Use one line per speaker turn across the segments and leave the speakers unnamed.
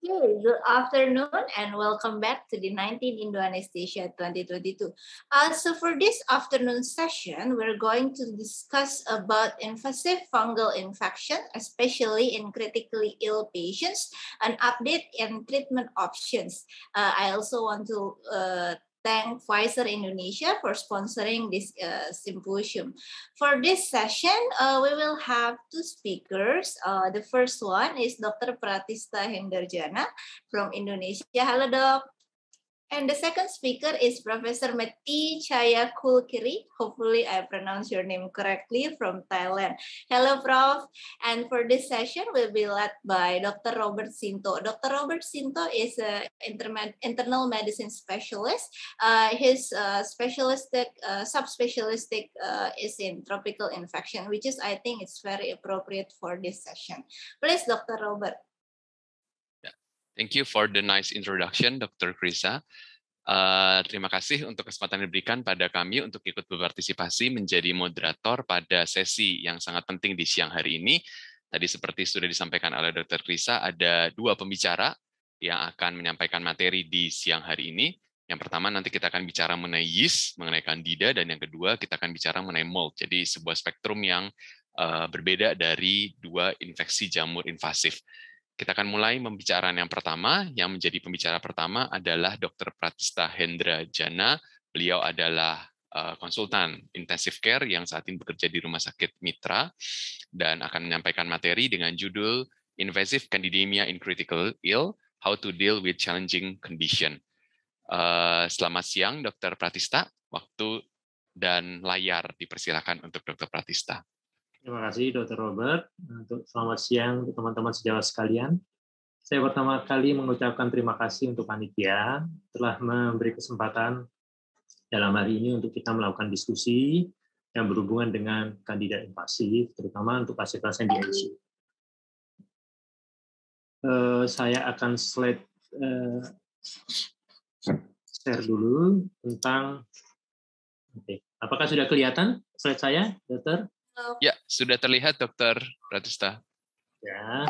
Okay, good afternoon and welcome back to the 19 Indo Anesthesia 2022. So for this afternoon session, we're going to discuss about invasive fungal infection, especially in critically ill patients, an update and treatment options. I also want to thank Pfizer Indonesia for sponsoring this symposium. For this session, we will have two speakers. The first one is Dr. Pratista Hendarjana from Indonesia. Hello, Doc. And the second speaker is Professor Meti Chayakulkiri. Hopefully I pronounced your name correctly, from Thailand. Hello, Prof. And for this session, we'll be led by Dr. Robert Sinto. Dr. Robert Sinto is an internal medicine specialist. His subspecialistic is in tropical infection, which is, I think, it's very appropriate for this session. Please, Dr. Robert.
Thank you for the nice introduction, Dr. Krisa. Terima kasih untuk kesempatan yang diberikan pada kami untuk ikut berpartisipasi menjadi moderator pada sesi yang sangat penting di siang hari ini. Tadi seperti sudah disampaikan oleh Dr. Krisa, ada dua pembicara yang akan menyampaikan materi di siang hari ini. Yang pertama nanti kita akan bicara mengenai yeast, mengenai candida, dan yang kedua kita akan bicara mengenai mold. Jadi sebuah spektrum yang berbeda dari dua infeksi jamur invasif. Kita akan mulai pembicaraan yang pertama. Yang menjadi pembicara pertama adalah Dr. Pratista Hendarjana. Beliau adalah konsultan intensive care yang saat ini bekerja di Rumah Sakit Mitra dan akan menyampaikan materi dengan judul Invasive Candidemia in Critical Ill, How to Deal with Challenging Condition. Selamat siang, Dr. Pratista. Waktu dan layar dipersilakan untuk Dr. Pratista.
Terima kasih, Dr. Robert. Selamat siang teman-teman sejawat sekalian. Saya pertama kali mengucapkan terima kasih untuk panitia telah memberi kesempatan dalam hari ini untuk kita melakukan diskusi yang berhubungan dengan kandida invasif, terutama untuk pasien-pasien di ICU. Saya akan share dulu tentang. Oke. Apakah sudah kelihatan slide saya, Dokter?
Ya, sudah terlihat, Dr. Pratista.
Ya.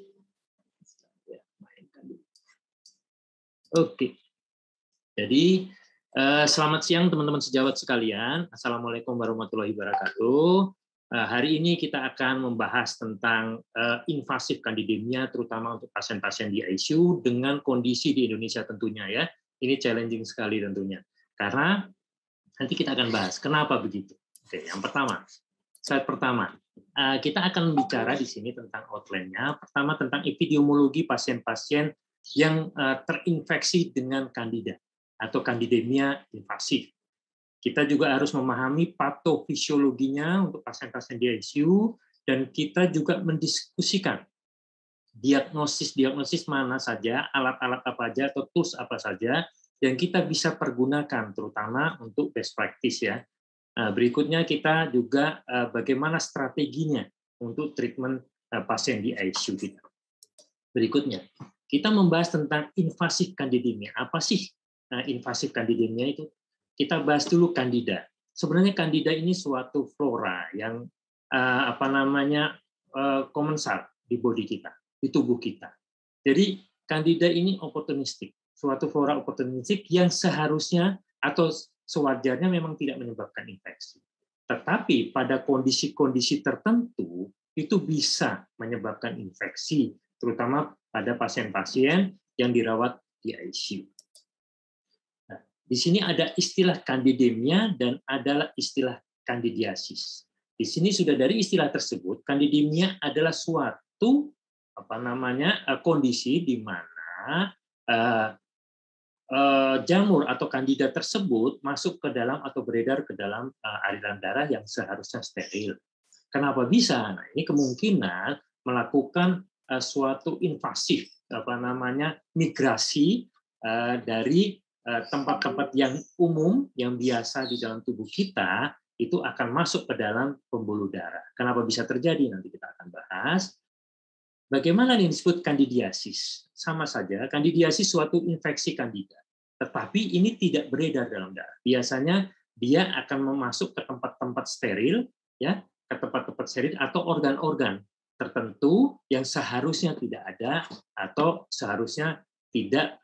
Oke. Jadi, selamat siang teman-teman sejawat sekalian. Assalamualaikum warahmatullahi wabarakatuh. Hari ini kita akan membahas tentang invasif candidemia, terutama untuk pasien-pasien di ICU dengan kondisi di Indonesia tentunya ya. Ini challenging sekali tentunya. Karena nanti kita akan bahas kenapa begitu. Oke, yang pertama. Slide pertama, kita akan bicara di sini tentang outline-nya. Pertama tentang epidemiologi pasien-pasien yang terinfeksi dengan kandida atau candidemia invasif. Kita juga harus memahami patofisiologinya untuk pasien-pasien di ICU, dan kita juga mendiskusikan diagnosis mana saja, alat-alat apa saja, atau tools apa saja yang kita bisa pergunakan, terutama untuk best practice ya. Berikutnya kita juga bagaimana strateginya untuk treatment pasien di ICU kita. Berikutnya, kita membahas tentang invasif candidemia. Apa sih invasif candidemia itu? Kita bahas dulu candida. Sebenarnya candida ini suatu flora yang komensal di body kita, di tubuh kita. Jadi candida ini opportunistik, suatu flora opportunistik yang seharusnya atau sewajarnya memang tidak menyebabkan infeksi. Tetapi pada kondisi-kondisi tertentu itu bisa menyebabkan infeksi, terutama pada pasien-pasien yang dirawat di ICU. Nah, di sini ada istilah candidemia dan adalah istilah candidiasis. Di sini sudah dari istilah tersebut, candidemia adalah suatu kondisi di mana jamur atau kandida tersebut masuk ke dalam atau beredar ke dalam aliran darah yang seharusnya steril. Kenapa bisa? Nah, ini kemungkinan melakukan suatu invasif migrasi dari tempat-tempat yang umum yang biasa di dalam tubuh kita itu akan masuk ke dalam pembuluh darah. Kenapa bisa terjadi? Nanti kita akan bahas. Bagaimana yang disebut kandidiasis? Sama saja, kandidiasis suatu infeksi kandida. Tetapi ini tidak beredar dalam darah. Biasanya dia akan masuk ke tempat-tempat steril, ya, ke tempat-tempat steril atau organ-organ tertentu yang seharusnya tidak ada atau seharusnya tidak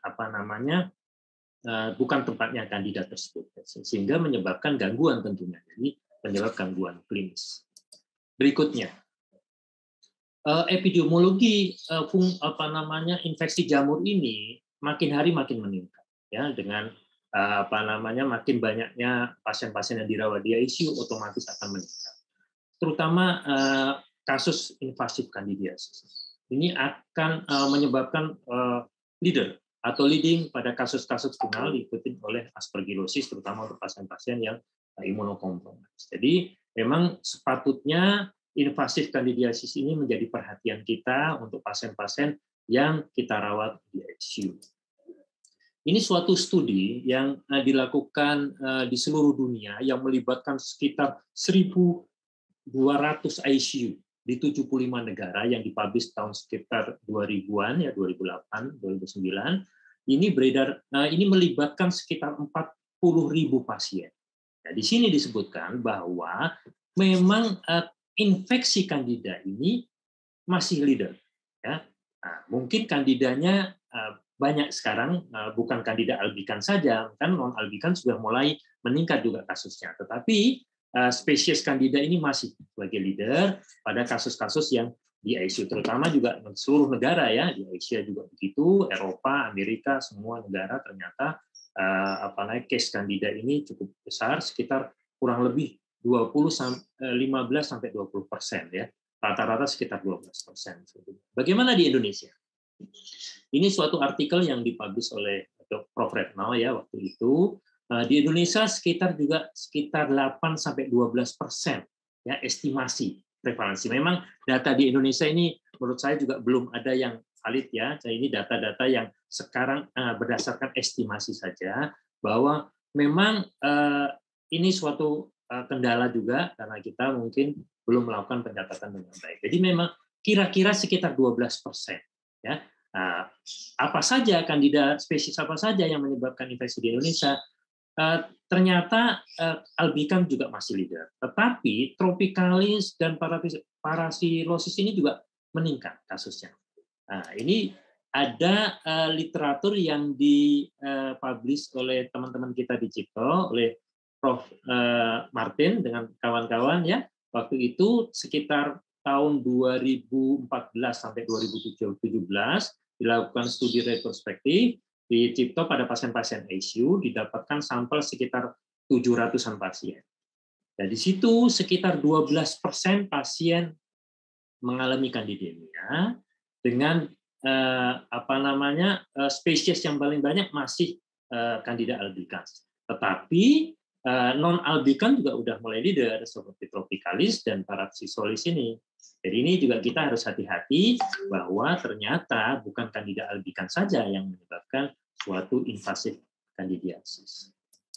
bukan tempatnya kandidat tersebut, sehingga menyebabkan gangguan tentunya. Jadi penyebab gangguan klinis. Berikutnya, epidemiologi infeksi jamur ini makin hari makin meningkat, ya, dengan makin banyaknya pasien-pasien yang dirawat di ICU otomatis akan meningkat. Terutama kasus invasif candidiasis. Ini akan menyebabkan leading pada kasus-kasus final diikuti oleh aspergillosis, terutama untuk pasien-pasien yang imunokompromis. Jadi memang sepatutnya invasif candidiasis ini menjadi perhatian kita untuk pasien-pasien yang kita rawat di ICU. Ini suatu studi yang dilakukan di seluruh dunia yang melibatkan sekitar 1.200 ICU di 75 negara yang dipublish tahun sekitar 2000-an, ya 2008, 2009. Ini melibatkan sekitar 40.000 pasien. Nah, di sini disebutkan bahwa memang infeksi Candida ini masih leader. Ya. Nah, mungkin Candidanya banyak sekarang, bukan Candida albicans saja, kan non albicans sudah mulai meningkat juga kasusnya. Tetapi spesies Candida ini masih sebagai leader pada kasus-kasus yang di ICU, terutama juga seluruh negara, ya, di Asia juga begitu, Eropa, Amerika, semua negara ternyata case Candida ini cukup besar, sekitar kurang lebih 15-20%, ya, rata-rata sekitar 12%. Bagaimana di Indonesia? Ini suatu artikel yang dipublish oleh Prof. Retno, ya, waktu itu. Di Indonesia sekitar 8-12%, ya, estimasi prevalensi. Memang data di Indonesia ini menurut saya juga belum ada yang valid, ya. Ini data-data yang sekarang berdasarkan estimasi saja, bahwa memang ini suatu kendala juga karena kita mungkin belum melakukan pencatatan dengan baik. Jadi memang kira-kira sekitar 12%, ya. Apa saja kandidat spesies apa saja yang menyebabkan infeksi di Indonesia? Ternyata albicans juga masih leader, tetapi tropicalis dan parasilosis ini juga meningkat kasusnya. Nah, ini ada literatur yang dipublish oleh teman-teman kita di Cipto, oleh Prof. Martin dengan kawan-kawan, ya. Waktu itu sekitar tahun 2014 sampai 2017 dilakukan studi retrospektif di Cipto pada pasien-pasien ICU, didapatkan sampel sekitar 700-an pasien. Dan di situ sekitar 12% pasien mengalami candidemia dengan spesies yang paling banyak masih Candida albicans. Tetapi non albicans juga udah mulai leader seperti tropicalis dan parasilosis ini. Jadi ini juga kita harus hati-hati bahwa ternyata bukan Candida albicans saja yang menyebabkan suatu invasif candidiasis.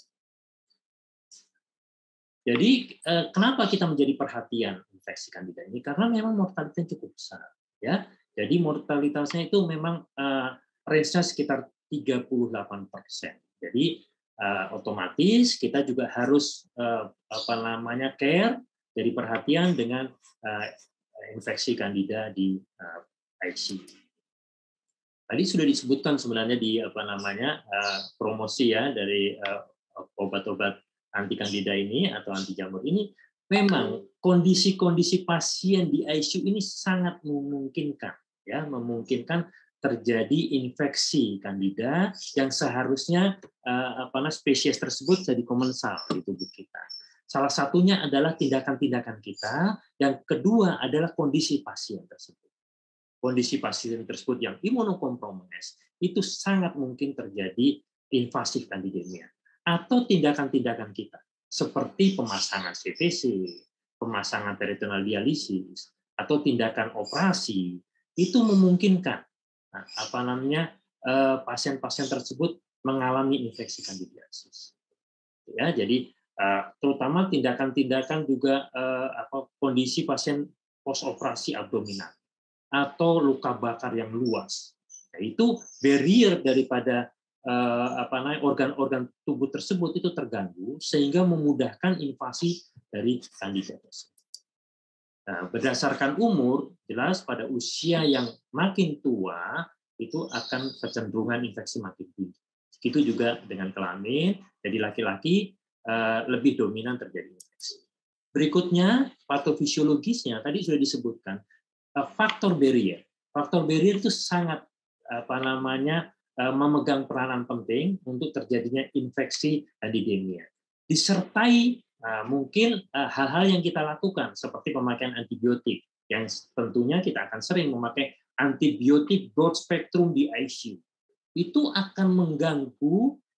Jadi kenapa kita menjadi perhatian infeksi Candida ini? Karena memang mortalitasnya cukup besar, ya. Jadi mortalitasnya itu memang range-nya sekitar 38%. Jadi otomatis kita juga harus care, jadi perhatian dengan infeksi Candida di ICU. Tadi sudah disebutkan sebenarnya di promosi, ya, dari obat-obat anti Candida ini atau anti jamur ini, memang kondisi-kondisi pasien di ICU ini sangat memungkinkan, ya, memungkinkan terjadi infeksi Candida yang seharusnya spesies tersebut jadi komensal di tubuh kita. Salah satunya adalah tindakan-tindakan kita, yang kedua adalah kondisi pasien tersebut. Kondisi pasien tersebut yang imunokompromis itu sangat mungkin terjadi invasif candidemia, atau tindakan-tindakan kita seperti pemasangan CTC, pemasangan peritoneal dialisis, atau tindakan operasi itu memungkinkan pasien-pasien tersebut mengalami infeksi candidiasis. Ya, jadi terutama tindakan-tindakan juga kondisi pasien post-operasi abdominal atau luka bakar yang luas. Nah, itu barrier daripada organ-organ tubuh tersebut itu terganggu sehingga memudahkan invasi dari Candida tersebut. Nah, berdasarkan umur, jelas pada usia yang makin tua itu akan kecenderungan infeksi makin tinggi. Begitu juga dengan kelamin, jadi laki-laki lebih dominan terjadi infeksi. Berikutnya, patofisiologisnya tadi sudah disebutkan, faktor barrier. Faktor barrier itu sangat memegang peranan penting untuk terjadinya infeksi Candidemia. Disertai mungkin hal-hal yang kita lakukan seperti pemakaian antibiotik, yang tentunya kita akan sering memakai antibiotik broad spectrum di ICU. Itu akan mengganggu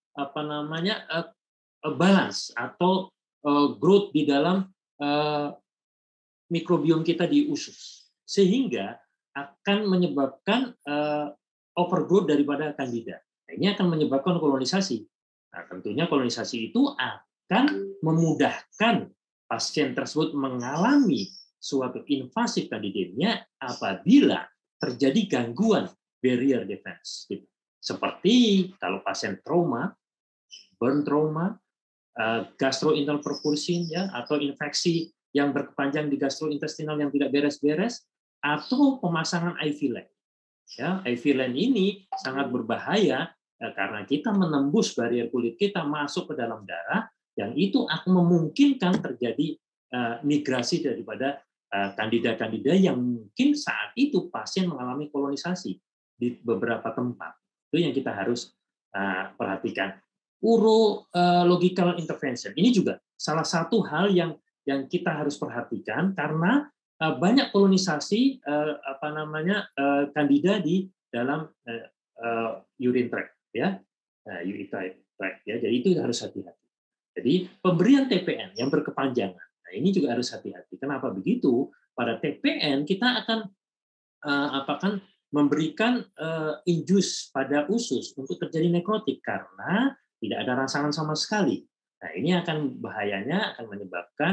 balance atau growth di dalam mikrobiom kita di usus, sehingga akan menyebabkan overgrowth daripada Candida. Nah, ini akan menyebabkan kolonisasi. Nah, tentunya kolonisasi itu akan memudahkan pasien tersebut mengalami suatu invasif Candidemia apabila terjadi gangguan barrier defense. Seperti kalau pasien trauma, burn trauma, gastrointestinal perfusion, ya, atau infeksi yang berkepanjang di gastrointestinal yang tidak beres-beres, atau pemasangan IV line. Ya, IV line ini sangat berbahaya karena kita menembus barrier kulit kita masuk ke dalam darah, yang itu akan memungkinkan terjadi migrasi daripada Candida-Candida yang mungkin saat itu pasien mengalami kolonisasi di beberapa tempat. Itu yang kita harus perhatikan. Urological intervention ini juga salah satu hal yang kita harus perhatikan karena banyak kolonisasi Candida di dalam urine tract, ya, urethral tract, ya. Jadi itu harus hati-hati. Jadi pemberian TPN yang berkepanjangan, nah ini juga harus hati-hati. Kenapa begitu? Pada TPN kita akan memberikan infus pada usus untuk terjadi nekrotik karena tidak ada rangsangan sama sekali. Nah, ini akan bahayanya akan menyebabkan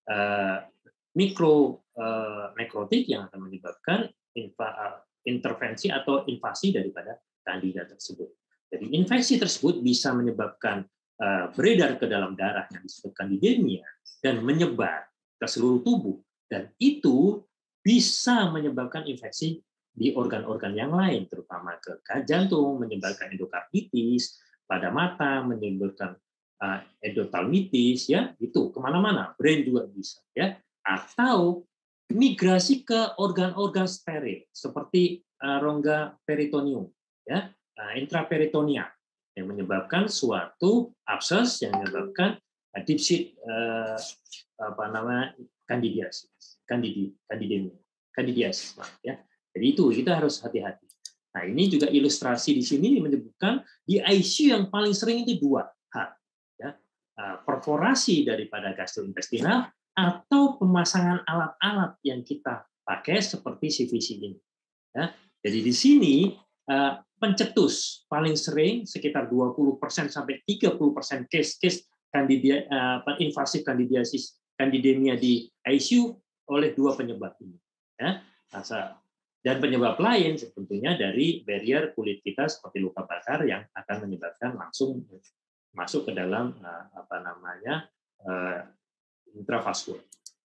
nekrotik yang akan menyebabkan intervensi atau invasi daripada Candida tersebut. Jadi infeksi tersebut bisa menyebabkan beredar ke dalam darah yang disebut Candidemia dan menyebar ke seluruh tubuh, dan itu bisa menyebabkan infeksi di organ-organ yang lain, terutama ke jantung, menyebabkan endokarditis, pada mata, menimbulkan endothalmitis, ya, itu kemana-mana, brain juga bisa, ya, atau migrasi ke organ-organ steril seperti rongga peritoneum, ya, intraperitoneal, yang menyebabkan suatu abses yang menyebabkan dipsit candidiasis, ya. Jadi itu kita harus hati-hati. Nah, ini juga ilustrasi di sini menyebutkan di ICU yang paling sering itu dua hal, ya, perforasi daripada gastrointestinal atau pemasangan alat-alat yang kita pakai seperti CVC ini. Ya. Jadi di sini pencetus paling sering sekitar 20% sampai 30% case-case invasif candidiasis Candidemia di ICU oleh dua penyebab ini. Ya. Dan penyebab lain tentunya dari barrier kulit kita seperti luka bakar yang akan menyebabkan langsung masuk ke dalam intravaskular.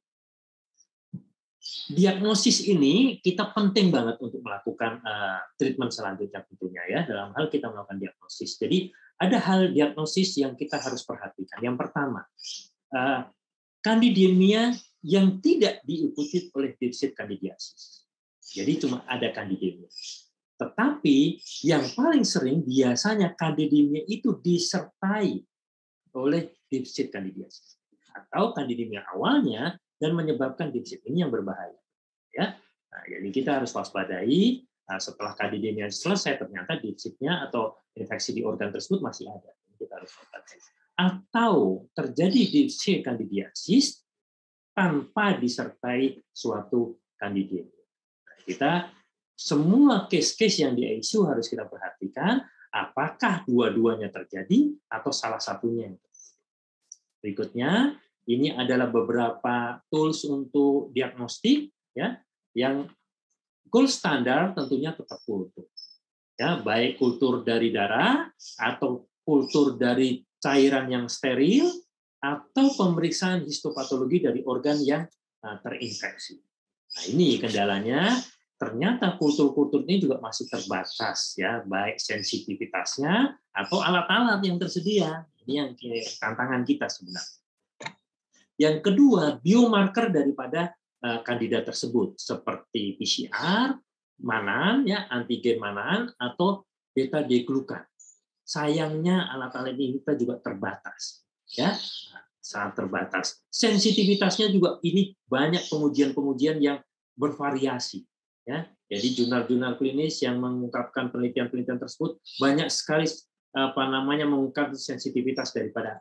Diagnosis ini kita penting banget untuk melakukan treatment selanjutnya tentunya, ya, dalam hal kita melakukan diagnosis. Jadi ada hal diagnosis yang kita harus perhatikan. Yang pertama, Candidemia yang tidak diikuti oleh dipsit candidiasis. Jadi cuma ada Candidemia. Tetapi yang paling sering biasanya Candidemia itu disertai oleh dipsit candidiasis atau Candidemia awalnya dan menyebabkan dipsit ini yang berbahaya. Ya, nah, jadi kita harus waspadai. Setelah Candidemia selesai ternyata dipsitnya atau infeksi di organ tersebut masih ada. Kita harus waspadai. Atau terjadi dipsit candidiasis tanpa disertai suatu Candidemia. Kita semua case-case yang di ICU harus kita perhatikan apakah dua-duanya terjadi atau salah satunya. Berikutnya, ini adalah beberapa tools untuk diagnostik, ya, yang gold standar tentunya tetap kultur. Ya, baik kultur dari darah atau kultur dari cairan yang steril atau pemeriksaan histopatologi dari organ yang terinfeksi. Nah, ini kendalanya. Ternyata kultur-kultur ini juga masih terbatas, ya, baik sensitivitasnya atau alat-alat yang tersedia. Ini yang tantangan kita sebenarnya. Yang kedua, biomarker daripada kandidat tersebut seperti PCR, manan, ya, antigen manan atau beta deglukan. Sayangnya alat-alat ini kita juga terbatas, ya, sangat terbatas. Sensitivitasnya juga ini banyak pengujian-pengujian yang bervariasi. Ya, jadi jurnal-jurnal klinis yang mengungkapkan penelitian-penelitian tersebut banyak sekali mengungkap sensitivitas daripada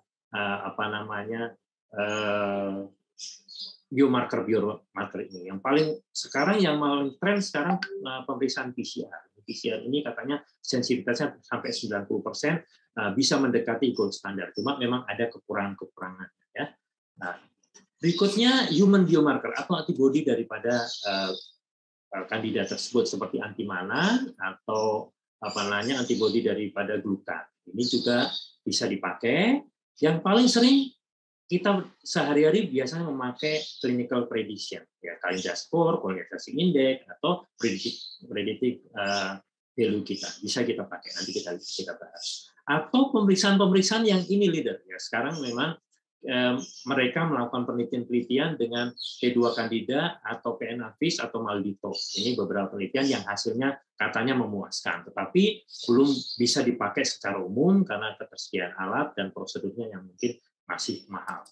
biomarker ini. Yang paling sekarang yang paling tren sekarang pemeriksaan PCR. PCR ini katanya sensitivitasnya sampai 90%, bisa mendekati gold standar. Cuma memang ada kekurangan-kekurangan, ya. Nah, berikutnya human biomarker atau antibodi daripada kandidat tersebut seperti antimanan atau antibodi daripada glukan. Ini juga bisa dipakai. Yang paling sering kita sehari-hari biasanya memakai clinical prediction, ya, Kalinda score, qualitative index atau predictive value kita. Bisa kita pakai, nanti kita bahas. Atau pemeriksaan-pemeriksaan yang ini leader, ya. Sekarang memang mereka melakukan penelitian-penelitian dengan P2 Candida atau PNA-VIS atau Maldito. Ini beberapa penelitian yang hasilnya katanya memuaskan, tetapi belum bisa dipakai secara umum karena ketersediaan alat dan prosedurnya yang mungkin masih mahal.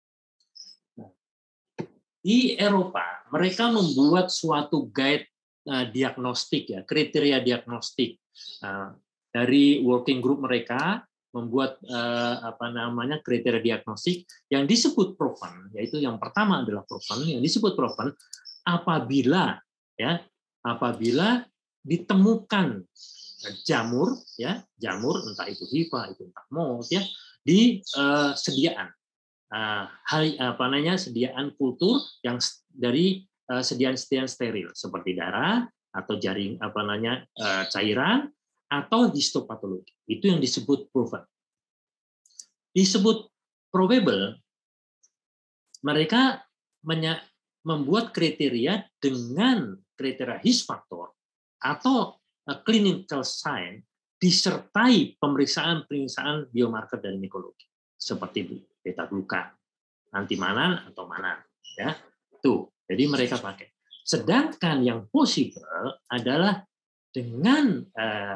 Di Eropa, mereka membuat suatu guide diagnostik, ya, kriteria diagnostik dari working group mereka. Membuat kriteria diagnostik yang disebut proven, yaitu yang pertama adalah proven, yang disebut proven apabila ditemukan jamur entah itu HIV, itu entah MOS, ya, di sediaan sediaan kultur yang dari sediaan steril seperti darah atau jaring cairan atau histopatologi. Itu yang disebut proven. Disebut probable, mereka membuat kriteria dengan kriteria his factor atau clinical sign disertai pemeriksaan biomarker dari mikologi seperti beta glukan, antimanan atau manan, ya. Tuh, jadi mereka pakai. Sedangkan yang possible adalah dengan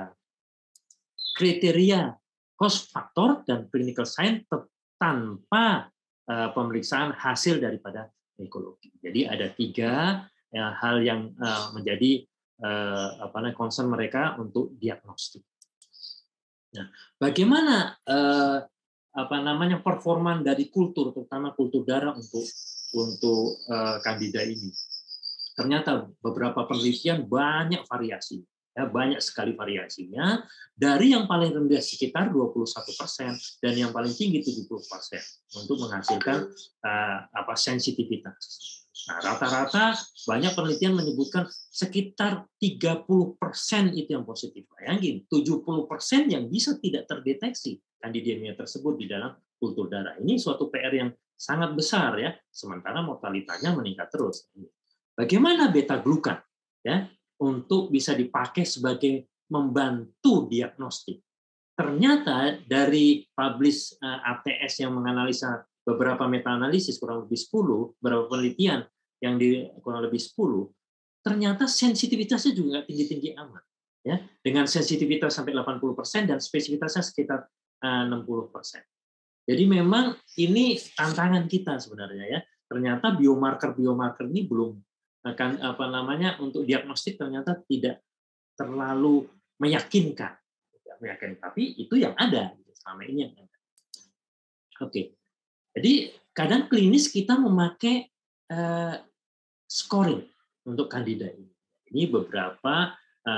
kriteria host factor dan clinical sign tanpa pemeriksaan hasil daripada ekologi. Jadi ada 3 hal yang menjadi concern mereka untuk diagnostik. Nah, bagaimana performan dari kultur, terutama kultur darah untuk kandida ini? Ternyata beberapa penelitian banyak variasi. Ya, banyak sekali variasinya, dari yang paling rendah sekitar 21% dan yang paling tinggi 70% untuk menghasilkan sensitivitas. Nah, rata-rata banyak penelitian menyebutkan sekitar 30% itu yang positif. Bayangin, 70% yang bisa tidak terdeteksi kandidemia tersebut di dalam kultur darah. Ini suatu PR yang sangat besar, ya. Sementara mortalitasnya meningkat terus. Bagaimana beta glukan, ya, untuk bisa dipakai sebagai membantu diagnostik? Ternyata dari publish ATS yang menganalisa beberapa meta-analisis kurang lebih 10, beberapa penelitian yang kurang lebih 10, ternyata sensitivitasnya juga tinggi-tinggi amat, ya, dengan sensitivitas sampai 80% dan spesifitasnya sekitar 60%. Jadi memang ini tantangan kita sebenarnya, ya. Ternyata biomarker ini belum untuk diagnostik ternyata tidak terlalu meyakinkan. Tapi itu yang ada selama ini yang ada. Oke. Jadi kadang klinis kita memakai scoring untuk kandida ini. Ini beberapa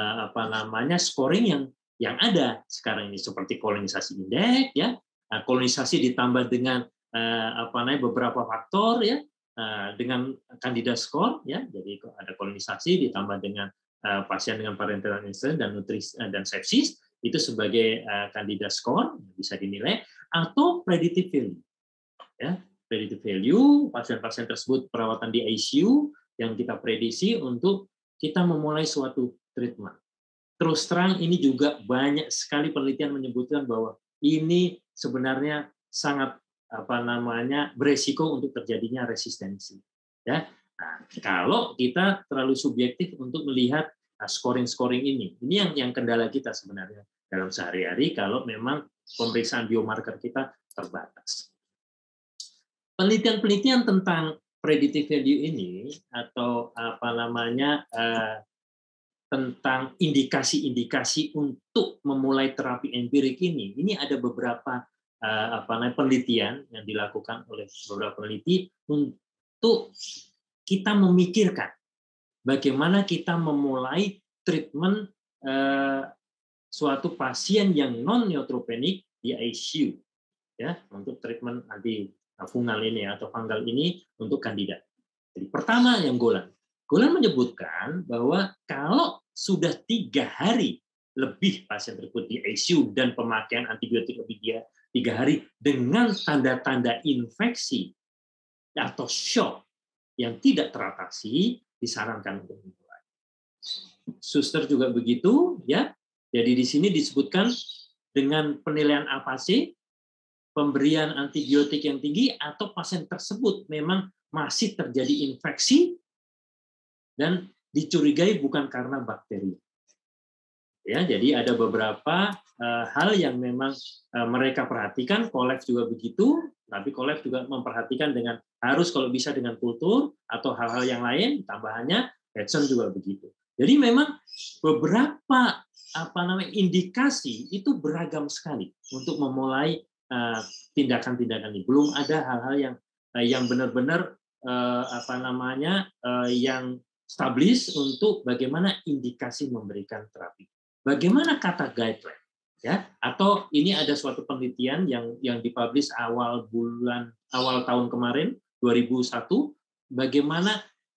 scoring yang ada sekarang ini seperti kolonisasi indeks, ya. Kolonisasi ditambah dengan beberapa faktor, ya. Dengan kandida score, ya. Jadi ada kolonisasi ditambah dengan pasien dengan parenteral incidence dan nutrisi dan sepsis, itu sebagai kandida score bisa dinilai, atau predictive value, ya. Predictive value pasien-pasien tersebut perawatan di ICU yang kita prediksi untuk kita memulai suatu treatment. Terus terang ini juga banyak sekali penelitian menyebutkan bahwa ini sebenarnya sangat beresiko untuk terjadinya resistensi. Ya, nah, kalau kita terlalu subjektif untuk melihat scoring ini yang kendala kita sebenarnya dalam sehari-hari kalau memang pemeriksaan biomarker kita terbatas. Penelitian-penelitian tentang predictive value ini atau tentang indikasi-indikasi untuk memulai terapi empirik ini ada beberapa penelitian yang dilakukan oleh beberapa peneliti untuk kita memikirkan bagaimana kita memulai treatment suatu pasien yang non-neutropenic di ICU, ya, untuk treatment antifungal ini atau fungal ini untuk kandidat. Jadi pertama yang Golan menyebutkan bahwa kalau sudah 3 hari lebih pasien tersebut di ICU dan pemakaian antibiotik lebih dia 3 hari dengan tanda-tanda infeksi atau shock yang tidak teratasi, disarankan untuk memulai. Suster juga begitu, ya. Jadi di sini disebutkan dengan penilaian APAC, pemberian antibiotik yang tinggi atau pasien tersebut memang masih terjadi infeksi dan dicurigai bukan karena bakteri. Ya, jadi ada beberapa hal yang memang mereka perhatikan, Kolev juga begitu, tapi Kolev juga memperhatikan dengan harus kalau bisa dengan kultur atau hal-hal yang lain, tambahannya Edson juga begitu. Jadi memang beberapa indikasi itu beragam sekali untuk memulai tindakan-tindakan ini. Belum ada hal-hal yang benar-benar yang established untuk bagaimana indikasi memberikan terapi. Bagaimana kata guideline, ya? Atau ini ada suatu penelitian yang dipublish awal tahun kemarin 2001, bagaimana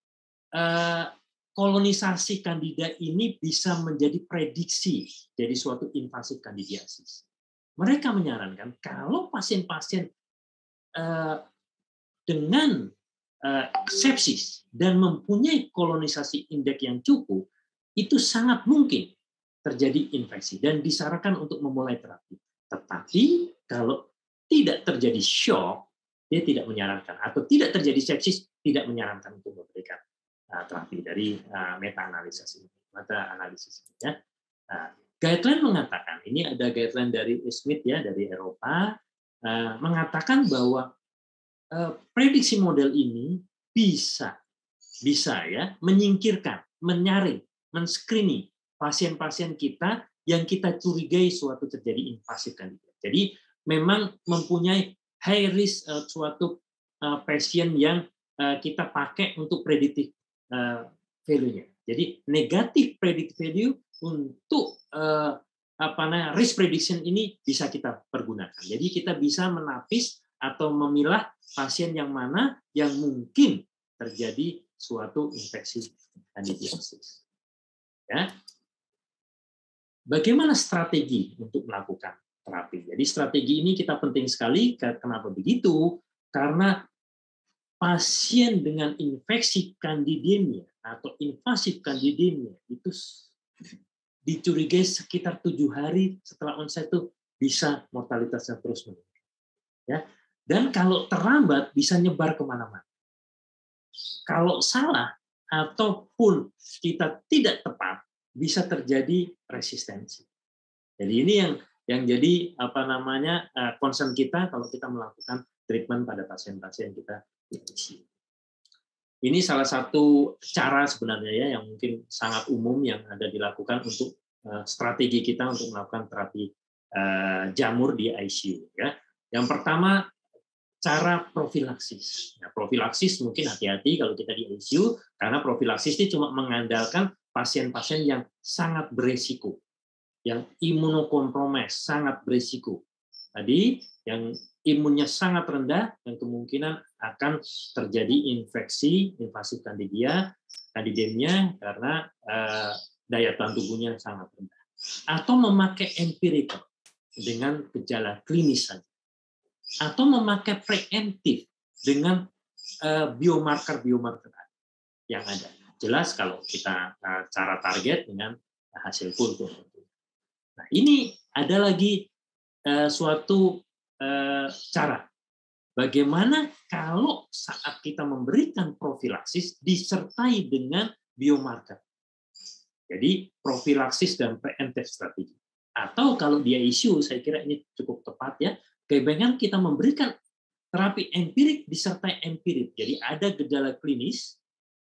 kolonisasi kandida ini bisa menjadi prediksi jadi suatu invasif kandidiasis. Mereka menyarankan kalau pasien-pasien dengan sepsis dan mempunyai kolonisasi indeks yang cukup, itu sangat mungkin terjadi infeksi dan disarankan untuk memulai terapi. Tetapi kalau tidak terjadi shock, dia tidak menyarankan, atau tidak terjadi sepsis, tidak menyarankan untuk memberikan terapi dari meta-analisis ini. Ya. Guideline mengatakan, ini ada guideline dari Smith ya, dari Eropa, mengatakan bahwa prediksi model ini bisa ya menyingkirkan, menyaring, men-screening pasien-pasien kita yang kita curigai suatu terjadi invasif kandidat. Jadi memang mempunyai high risk suatu pasien yang kita pakai untuk predictive value-nya. Jadi negatif predictive value untuk risk prediction ini bisa kita pergunakan. Jadi kita bisa menapis atau memilah pasien yang mana yang mungkin terjadi suatu infeksi kandidiasis. Ya. Bagaimana strategi untuk melakukan terapi? Jadi strategi ini kita penting sekali. Kenapa begitu? Karena pasien dengan infeksi candidemia atau invasif candidemia itu dicurigai sekitar 7 hari setelah onset itu bisa mortalitasnya terus meningkat. Ya. Dan kalau terlambat bisa nyebar kemana-mana. Kalau salah ataupun kita tidak tepat, bisa terjadi resistensi. Jadi ini yang jadi concern kita kalau kita melakukan treatment pada pasien-pasien kita di ICU. Ini salah satu cara sebenarnya ya yang mungkin sangat umum yang ada dilakukan untuk strategi kita untuk melakukan terapi jamur di ICU. Ya. Yang pertama, cara profilaksis. Nah, profilaksis mungkin hati-hati kalau kita di ICU karena profilaksis ini cuma mengandalkan pasien-pasien yang sangat beresiko, yang imunokompromis, sangat beresiko. Tadi yang imunnya sangat rendah dan kemungkinan akan terjadi infeksi invasif candidemia karena daya tahan tubuhnya sangat rendah. Atau memakai empirical dengan gejala klinis saja. Atau memakai preemptif dengan biomarker. yang ada. Jelas kalau kita cara target dengan hasil kultur. Nah, ini ada lagi suatu cara. Bagaimana kalau saat kita memberikan profilaksis disertai dengan biomarker. Jadi profilaksis dan preemptive strategi. Atau kalau dia isu, saya kira ini cukup tepat ya. Kebanyakan kita memberikan terapi empirik disertai empirik. Jadi ada gejala klinis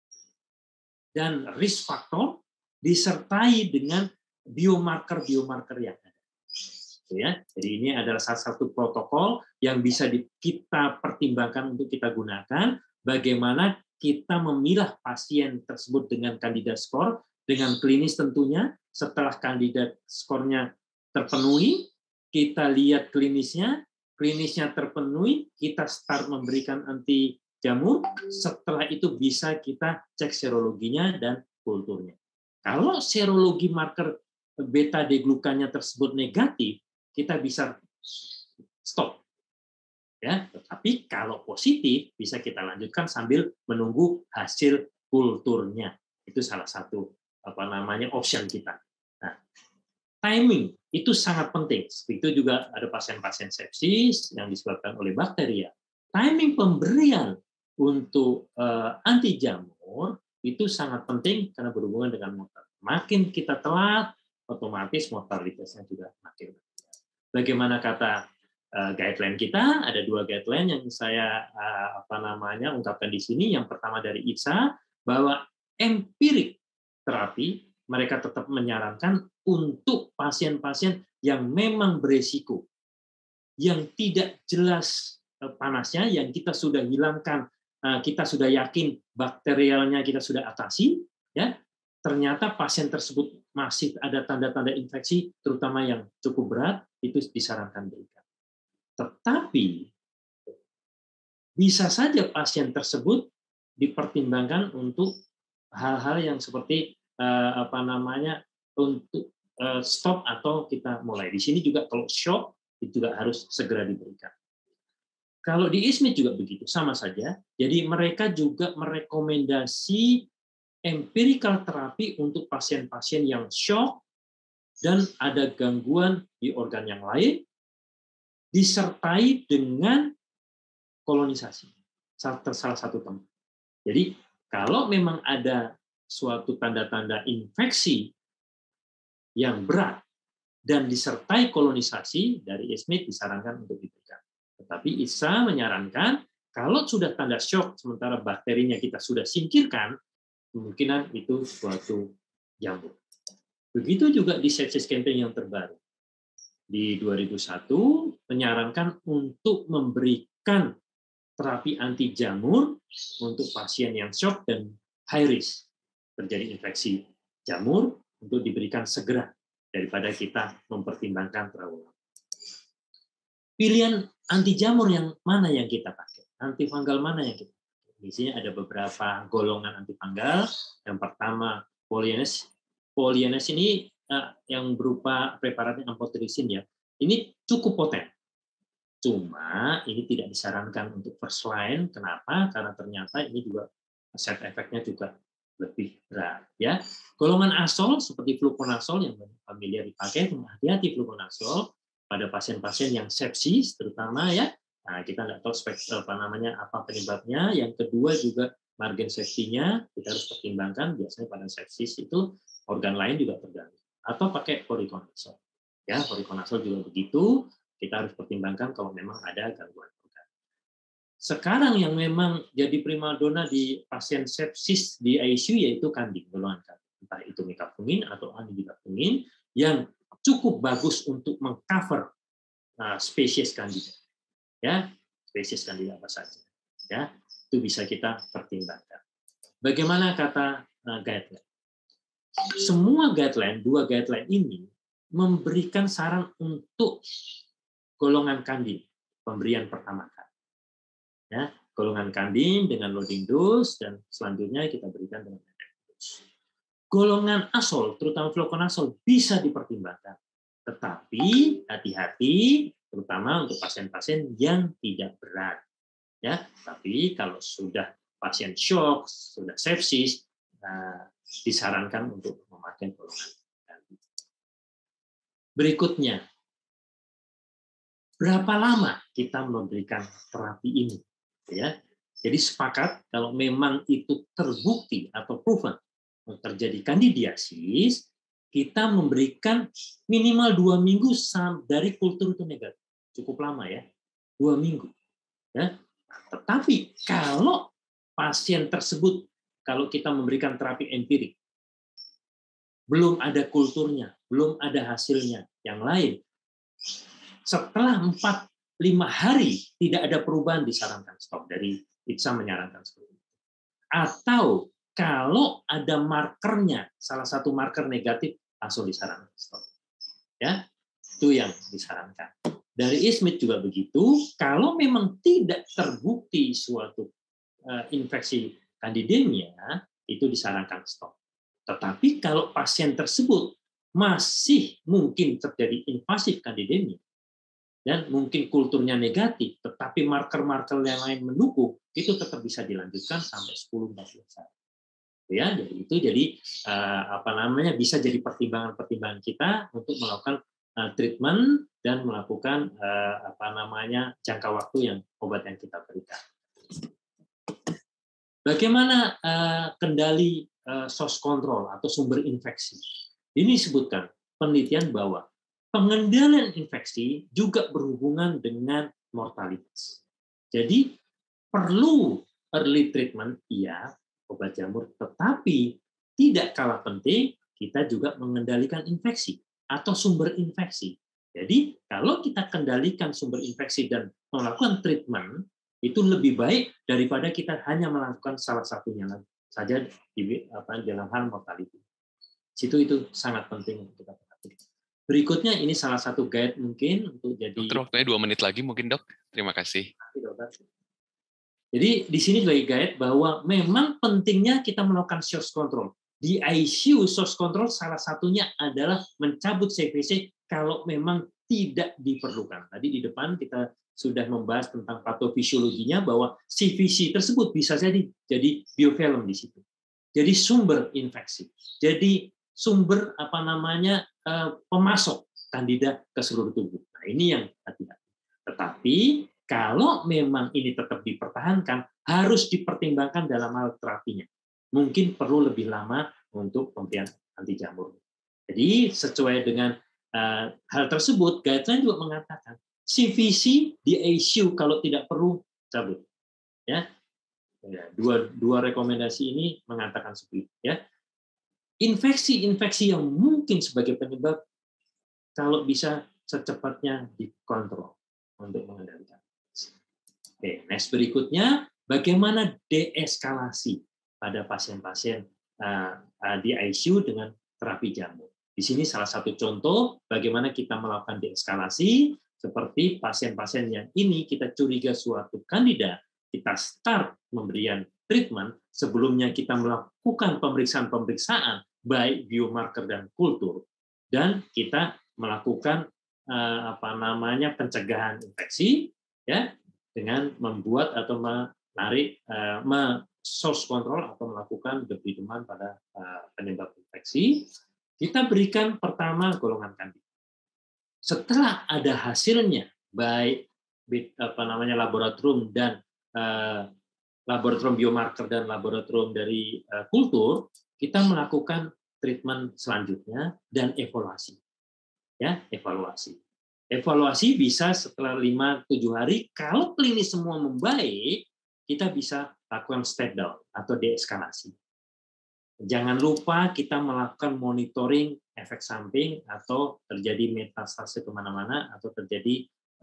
dan risk factor disertai dengan biomarker yang ada. Ya, jadi ini adalah salah satu protokol yang bisa kita pertimbangkan untuk kita gunakan. Bagaimana kita memilah pasien tersebut dengan kandidat skor, dengan klinis tentunya. Setelah kandidat skornya terpenuhi, kita lihat klinisnya terpenuhi, kita start memberikan anti jamur. Setelah itu bisa kita cek serologinya dan kulturnya. Kalau serologi marker beta deglukannya tersebut negatif, kita bisa stop. Ya, tetapi kalau positif bisa kita lanjutkan sambil menunggu hasil kulturnya. Itu salah satu option kita. Nah, timing itu sangat penting. Itu juga ada pasien-pasien sepsis yang disebabkan oleh bakteria. Timing pemberian untuk anti jamur itu sangat penting karena berhubungan dengan motor. Makin kita telat, otomatis mortalitasnya juga makin. Bagaimana kata guideline kita? Ada 2 guideline yang saya ungkapkan di sini. Yang pertama dari IPSA bahwa empirik terapi mereka tetap menyarankan untuk pasien-pasien yang memang beresiko, yang tidak jelas panasnya, yang kita sudah hilangkan, kita sudah yakin bakterialnya kita sudah atasi, ya. Ternyata pasien tersebut masih ada tanda-tanda infeksi, terutama yang cukup berat, itu disarankan berikan. Tetapi bisa saja pasien tersebut dipertimbangkan untuk hal-hal yang seperti untuk stop atau kita mulai. Di sini juga kalau shock itu juga harus segera diberikan. Kalau di ISMID juga begitu, sama saja. Jadi mereka juga merekomendasi empirical terapi untuk pasien-pasien yang shock dan ada gangguan di organ yang lain, disertai dengan kolonisasi. Salah satu tempat. Jadi kalau memang ada suatu tanda-tanda infeksi yang berat dan disertai kolonisasi, dari ISMID disarankan untuk diberikan. Tetapi ISA menyarankan kalau sudah tanda shock sementara bakterinya kita sudah singkirkan, kemungkinan itu suatu jamur. Begitu juga di sepsis campaign yang terbaru. Di 2001 menyarankan untuk memberikan terapi anti jamur untuk pasien yang shock dan high risk terjadi infeksi jamur untuk diberikan segera daripada kita mempertimbangkan terlalu lama. Pilihan anti jamur yang mana yang kita pakai? Antifungal mana yang kita pakai? Di sini ada beberapa golongan antifungal. Yang pertama Polynes. Polynes ini yang berupa preparatnya amphotericin ya. Ini cukup poten. Cuma ini tidak disarankan untuk first line. Kenapa? Karena ternyata ini juga side effect-nya juga lebih berat ya. Golongan azol seperti fluconazol yang familiar dipakai, hati-hati fluconazol pada pasien-pasien yang sepsis terutama ya. Nah, kita nggak tahu apa penyebabnya. Yang kedua juga margin safety-nya kita harus pertimbangkan. Biasanya pada sepsis itu organ lain juga terganggu. Atau pakai voriconazole. Ya, voriconazole juga begitu. Kita harus pertimbangkan kalau memang ada gangguan organ. Sekarang yang memang jadi primadona di pasien sepsis di ICU yaitu kanding, golongan kanding. Entah itu mecafungin atau amibilafungin yang cukup bagus untuk mengcover spesies Candida. Ya, spesies Candida apa saja. Ya, itu bisa kita pertimbangkan. Bagaimana kata guideline? Semua guideline, 2 guideline ini memberikan saran untuk golongan kandin, pemberian pertama kali. Ya, golongan kandin dengan loading dose dan selanjutnya kita berikan dengan dose. Golongan azol, terutama fluconazole bisa dipertimbangkan. Tetapi hati-hati terutama untuk pasien-pasien yang tidak berat. Ya, tapi kalau sudah pasien shock, sudah sepsis, disarankan untuk memakai golongan ganti. Berikutnya, berapa lama kita memberikan terapi ini? Ya, jadi sepakat kalau memang itu terbukti atau proven terjadi kandidiasis, kita memberikan minimal 2 minggu dari kultur itu negatif. Cukup lama ya, 2 minggu. Ya. Tetapi kalau pasien tersebut, kalau kita memberikan terapi empirik, belum ada kulturnya, belum ada hasilnya, yang lain, setelah 4-5 hari tidak ada perubahan, disarankan stop. Dari IPSA menyarankan seperti itu. Atau kalau ada markernya, salah satu marker negatif, langsung disarankan stop. Ya, itu yang disarankan. Dari ISMID juga begitu. Kalau memang tidak terbukti suatu infeksi Candidemia, itu disarankan stop. Tetapi kalau pasien tersebut masih mungkin terjadi invasif Candidemia, dan mungkin kulturnya negatif, tetapi marker-marker yang lain mendukung, itu tetap bisa dilanjutkan sampai 10-14 hari. Ya, jadi bisa jadi pertimbangan-pertimbangan kita untuk melakukan treatment dan melakukan jangka waktu yang obat yang kita berikan. Bagaimana kendali source control atau sumber infeksi? Ini disebutkan penelitian bahwa pengendalian infeksi juga berhubungan dengan mortalitas. Jadi perlu early treatment, iya, obat jamur, tetapi tidak kalah penting kita juga mengendalikan infeksi atau sumber infeksi. Jadi kalau kita kendalikan sumber infeksi dan melakukan treatment, itu lebih baik daripada kita hanya melakukan salah satunya saja dalam hal mortality. Itu sangat penting untuk kita perhatikan. Berikutnya ini salah satu guide mungkin untuk jadi.
Dokter, waktunya 2 menit lagi mungkin, Dok. Terima kasih.
Jadi di sini sebagai guide bahwa memang pentingnya kita melakukan source control. Di ICU source control salah satunya adalah mencabut CVC kalau memang tidak diperlukan. Tadi di depan kita sudah membahas tentang patofisiologinya bahwa CVC tersebut bisa jadi biofilm di situ. Jadi sumber infeksi. Jadi sumber pemasok Candida ke seluruh tubuh. Nah, ini yang hati-hati. Tetapi kalau memang ini tetap dipertahankan, harus dipertimbangkan dalam hal terapinya. Mungkin perlu lebih lama untuk pemberian anti jamur. Jadi sesuai dengan hal tersebut, guideline juga mengatakan CVC di ICU kalau tidak perlu cabut. Ya, dua rekomendasi ini mengatakan seperti itu. Ya. Infeksi-infeksi yang mungkin sebagai penyebab kalau bisa secepatnya dikontrol untuk mengendalikan. Oke, next berikutnya bagaimana deeskalasi pada pasien-pasien di ICU dengan terapi jamur. Di sini salah satu contoh bagaimana kita melakukan deeskalasi seperti pasien-pasien yang ini kita curiga suatu Candida, kita start memberikan treatment, sebelumnya kita melakukan pemeriksaan baik biomarker dan kultur, dan kita melakukan pencegahan infeksi ya dengan membuat atau menarik source control atau melakukan debridement pada penyebab infeksi. Kita berikan pertama golongan Candida. Setelah ada hasilnya baik laboratorium dan laboratorium biomarker dan laboratorium dari kultur, kita melakukan treatment selanjutnya dan evaluasi. Ya, evaluasi. Evaluasi bisa setelah 5-7 hari, kalau klinis semua membaik, kita bisa lakukan step down atau deeskalasi. Jangan lupa kita melakukan monitoring efek samping atau terjadi metastase kemana-mana atau terjadi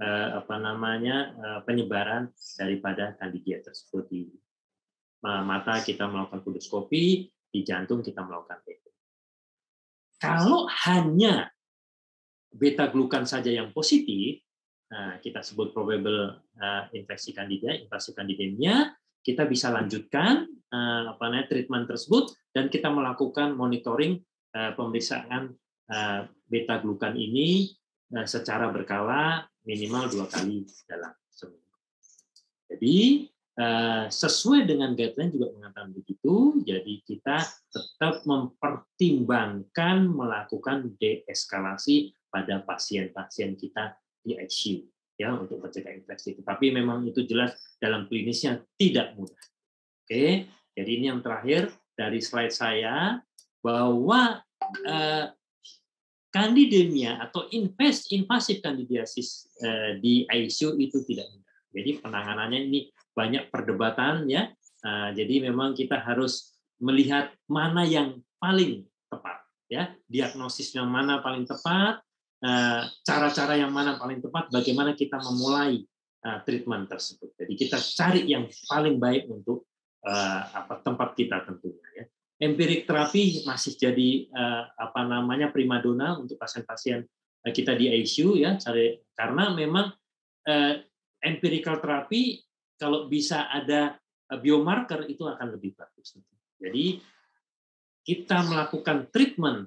penyebaran daripada Candida tersebut. Di mata kita melakukan kolposkopi, di jantung kita melakukan TB. Kalau hanya beta glukan saja yang positif, kita sebut probable infeksi Candida, invasi Candidemia, kita bisa lanjutkan treatment tersebut dan kita melakukan monitoring pemeriksaan beta glukan ini secara berkala minimal 2 kali dalam seminggu. Jadi sesuai dengan guideline juga mengatakan begitu, jadi kita tetap mempertimbangkan melakukan deeskalasi pada pasien-pasien kita di ICU ya untuk mencegah infeksi. Tapi memang itu jelas dalam klinisnya tidak mudah. Oke, jadi ini yang terakhir dari slide saya bahwa kandidemia atau invasif kandidiasis di ICU itu tidak mudah. Jadi penanganannya ini banyak perdebatan ya. Jadi memang kita harus melihat mana yang paling tepat ya, diagnosis yang mana paling tepat, cara-cara yang mana paling tepat, bagaimana kita memulai treatment tersebut. Jadi kita cari yang paling baik untuk tempat kita tentunya ya. Empirik terapi masih jadi primadona untuk pasien-pasien kita di ICU ya, karena memang empirical terapi kalau bisa ada biomarker itu akan lebih bagus. Jadi kita melakukan treatment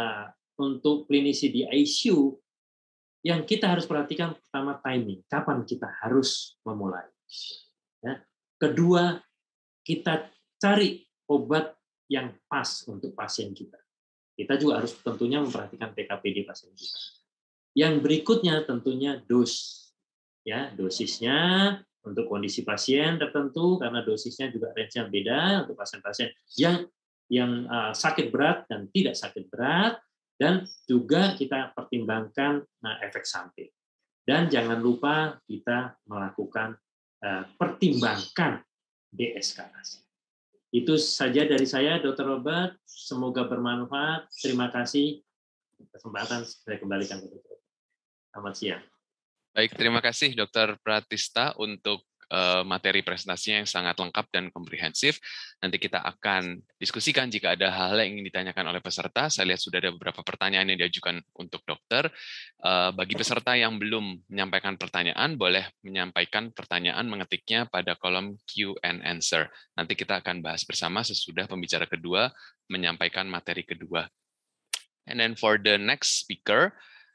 untuk klinisi di ICU, yang kita harus perhatikan pertama timing, kapan kita harus memulai. Ya. Kedua, kita cari obat yang pas untuk pasien kita. Kita juga harus tentunya memperhatikan PKPD pasien kita. Yang berikutnya tentunya ya, dosisnya untuk kondisi pasien tertentu, karena dosisnya juga range-nya beda untuk pasien-pasien yang sakit berat dan tidak sakit berat, dan juga kita pertimbangkan efek samping. Dan jangan lupa kita melakukan pertimbangkan deeskalasi. Itu saja dari saya, Dr. Robert. Semoga bermanfaat. Terima kasih. Kesempatan saya kembalikan ke Dr. Selamat siang.
Baik, terima kasih Dr. Pratista untuk materi presentasinya yang sangat lengkap dan komprehensif. Nanti kita akan diskusikan jika ada hal yang ingin ditanyakan oleh peserta. Saya lihat sudah ada beberapa pertanyaan yang diajukan untuk dokter. Bagi peserta yang belum menyampaikan pertanyaan, boleh menyampaikan pertanyaan mengetiknya pada kolom Q and Answer. Nanti kita akan bahas bersama sesudah pembicara kedua menyampaikan materi kedua. And then for the next speaker,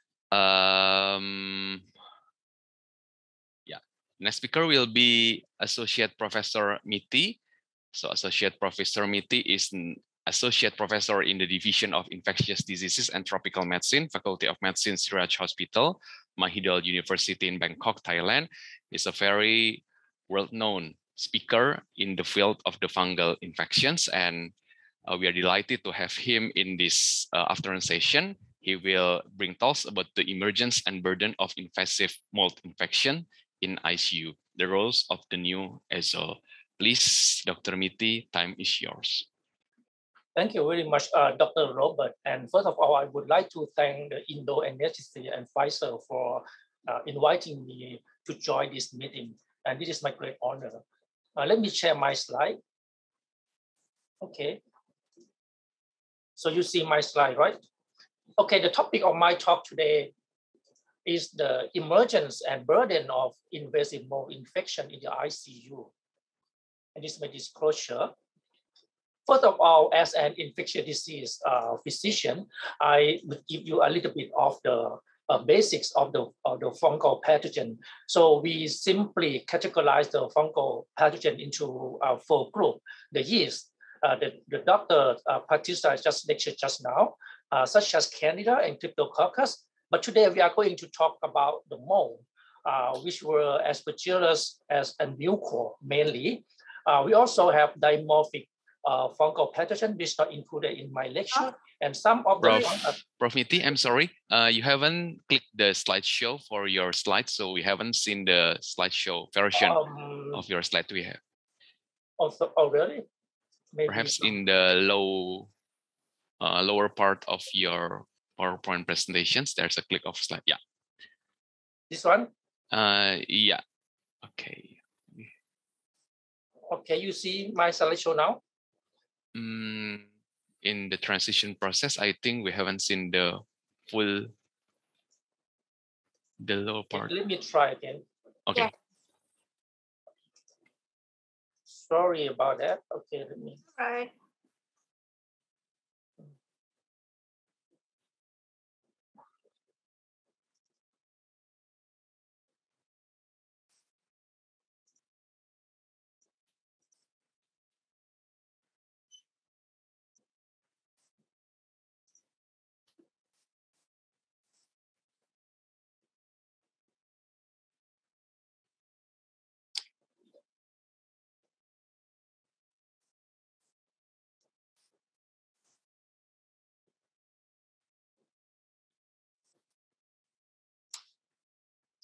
next speaker will be Associate Professor Miti. So Associate Professor Miti is an Associate Professor in the Division of Infectious Diseases and Tropical Medicine, Faculty of Medicine, Siraj Hospital, Mahidol University in Bangkok, Thailand. He's a very well-known speaker in the field of the fungal infections, and we are delighted to have him in this afternoon session. He will bring talks about the emergence and burden of invasive mold infection in ICU, the roles of the new ESO. Please, Dr. Miti, time is yours.
Thank you very much, Dr. Robert. And first of all, I would like to thank the Indo NHC and Pfizer for inviting me to join this meeting. And this is my great honor. Let me share my slide. Okay. So you see my slide, right? Okay, the topic of my talk today is the emergence and burden of invasive mold infection in the ICU. And this is my disclosure. First of all, as an infectious disease physician, I will give you a little bit of the basics of the fungal pathogen. So we simply categorize the fungal pathogen into 4 groups. The yeast, the doctor Pratista just lectured just now, such as Candida and Cryptococcus. But today we are going to talk about the mold, which were Aspergillus and Mucor mainly. We also have dimorphic fungal pathogen, which is not included in my lecture. And some of the...
Prof. Miti, I'm sorry. You haven't clicked the slideshow for your slides, so we haven't seen the slideshow version of your slide we have.
Oh, really? Maybe
perhaps in the lower part of your PowerPoint presentations, there's a click of slide. Yeah.
This one?
Yeah. Okay.
Okay, you see my slideshow now?
In the transition process, I think we haven't seen the full, the lower part.
Let me try again.
Okay.
Yeah.
Sorry about that. Okay, let me.
Right.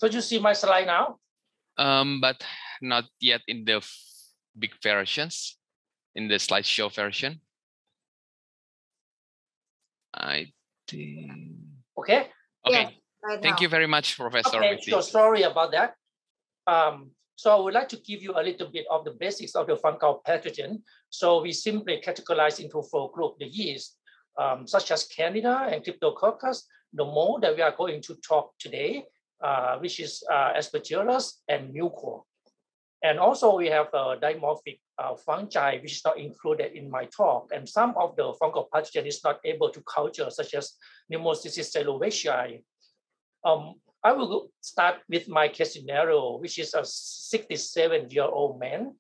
So you see my slide now?
But not yet in the big versions, in the slideshow version. I think.
Okay.
Okay.
Yes, right
Thank
now.
you very much, Professor
Okay,
Miti.
so sorry about that. So I would like to give you a little bit of the basics of the fungal pathogen. So we simply categorize into 4 groups: the yeast, such as Candida and Cryptococcus, the mold that we are going to talk today, which is Aspergillus and Mucor. And also we have dimorphic fungi, which is not included in my talk. And some of the fungal pathogen is not able to culture, such as Pneumocystis cerevisiae. I will start with my case scenario, which is a 67-year-old man,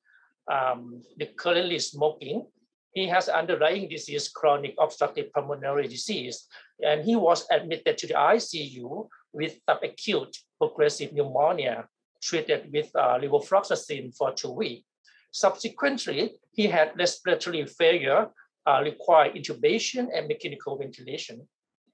currently smoking. He has underlying disease, chronic obstructive pulmonary disease, and he was admitted to the ICU with subacute progressive pneumonia, treated with levofloxacin for 2 weeks. Subsequently, he had respiratory failure, required intubation and mechanical ventilation.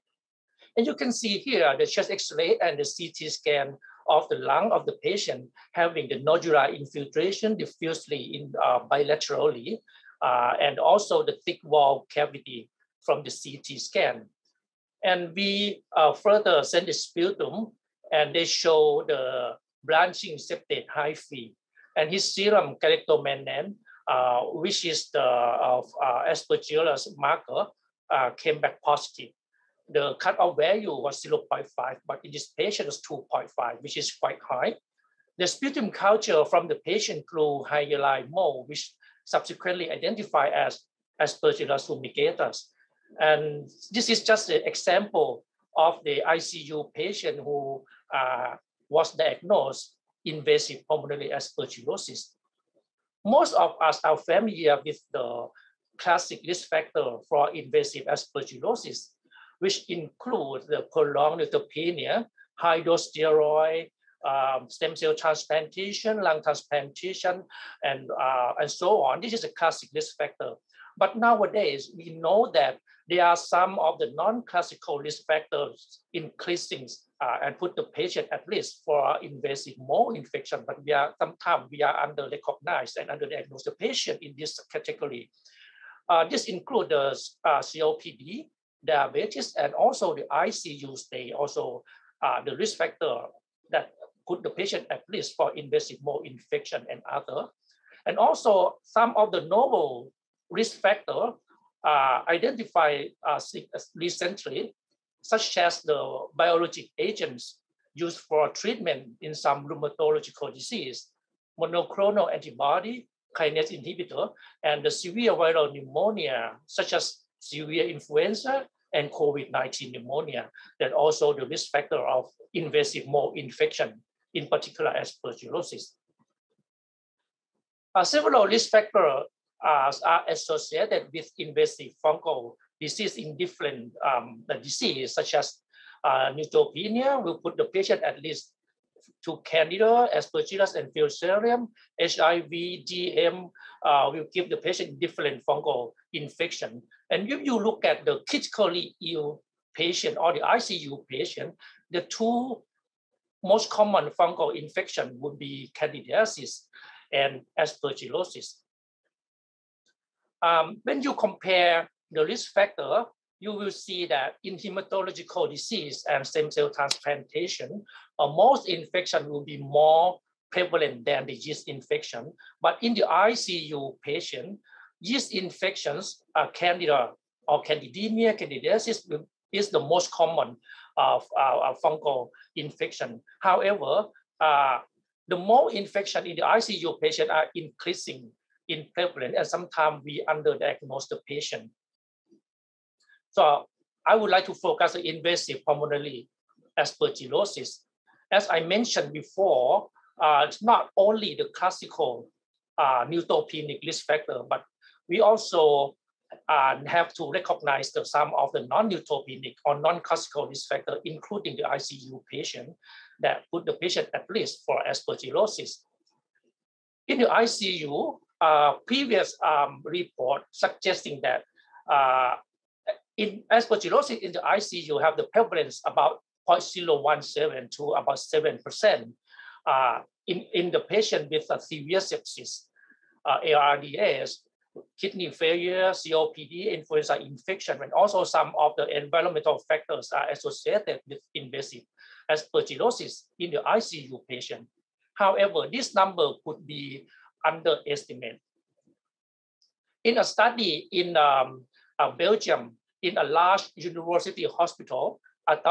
And you can see here the chest X-ray and the CT scan of the lung of the patient having the nodular infiltration diffusely bilaterally, and also the thick wall cavity from the CT scan. And we further send the sputum, and they show the branching septate hyphae. And his serum galactomannan, which is the Aspergillus marker, came back positive. The cutoff value was 0.5, but in this patient was 2.5, which is quite high. The sputum culture from the patient grew hyalide mold, which subsequently identified as Aspergillus fumigatus. And this is just an example of the ICU patient who was diagnosed invasive pulmonary aspergillosis. Most of us are familiar with the classic risk factor for invasive aspergillosis, which include the prolonged neutropenia, high dose steroid, stem cell transplantation, lung transplantation, and so on. This is a classic risk factor. But nowadays, we know that there are some of the non-classical risk factors increasing and put the patient at risk for invasive mold infection. But sometimes we are under-recognized and under-diagnosed the patient in this category. This includes the COPD, diabetes, and also the ICU stay, also the risk factor that put the patient at risk for invasive mold infection and other. And also some of the novel risk factor identified recently, such as the biologic agents used for treatment in some rheumatological disease, monoclonal antibody, kinase inhibitor, and the severe viral pneumonia, such as severe influenza and COVID-19 pneumonia, that also the risk factor of invasive mold infection, in particular aspergillosis. Several risk factors are associated with invasive fungal disease in different diseases, such as neutropenia will put the patient at least to Candida, Aspergillus, and Fusarium. HIV, DM will give the patient different fungal infection. And if you look at the critically ill patient or the ICU patient, the 2 most common fungal infection would be candidiasis and aspergillosis. When you compare the risk factor, you will see that in hematological disease and stem cell transplantation, most infection will be more prevalent than the yeast infection. But in the ICU patient, yeast infections, Candida or Candidemia, candidiasis is the most common fungal infection. However, the mold infection in the ICU patient are increasing in prevalence, and sometimes we underdiagnose the patient. So I would like to focus on invasive pulmonary aspergillosis. As I mentioned before, it's not only the classical neutropenic risk factor, but we also have to recognize some of the non-neutropenic or non-classical risk factor, including the ICU patient, that put the patient at risk for aspergillosis. In the ICU, previous report suggesting that in aspergillosis in the ICU have the prevalence about 0.017 to about 7% in the patient with a severe sepsis, ARDS, kidney failure, COPD, influenza infection, and also some of the environmental factors are associated with invasive aspergillosis in the ICU patient. However, this number could be underestimated. In a study in Belgium, in a large university hospital,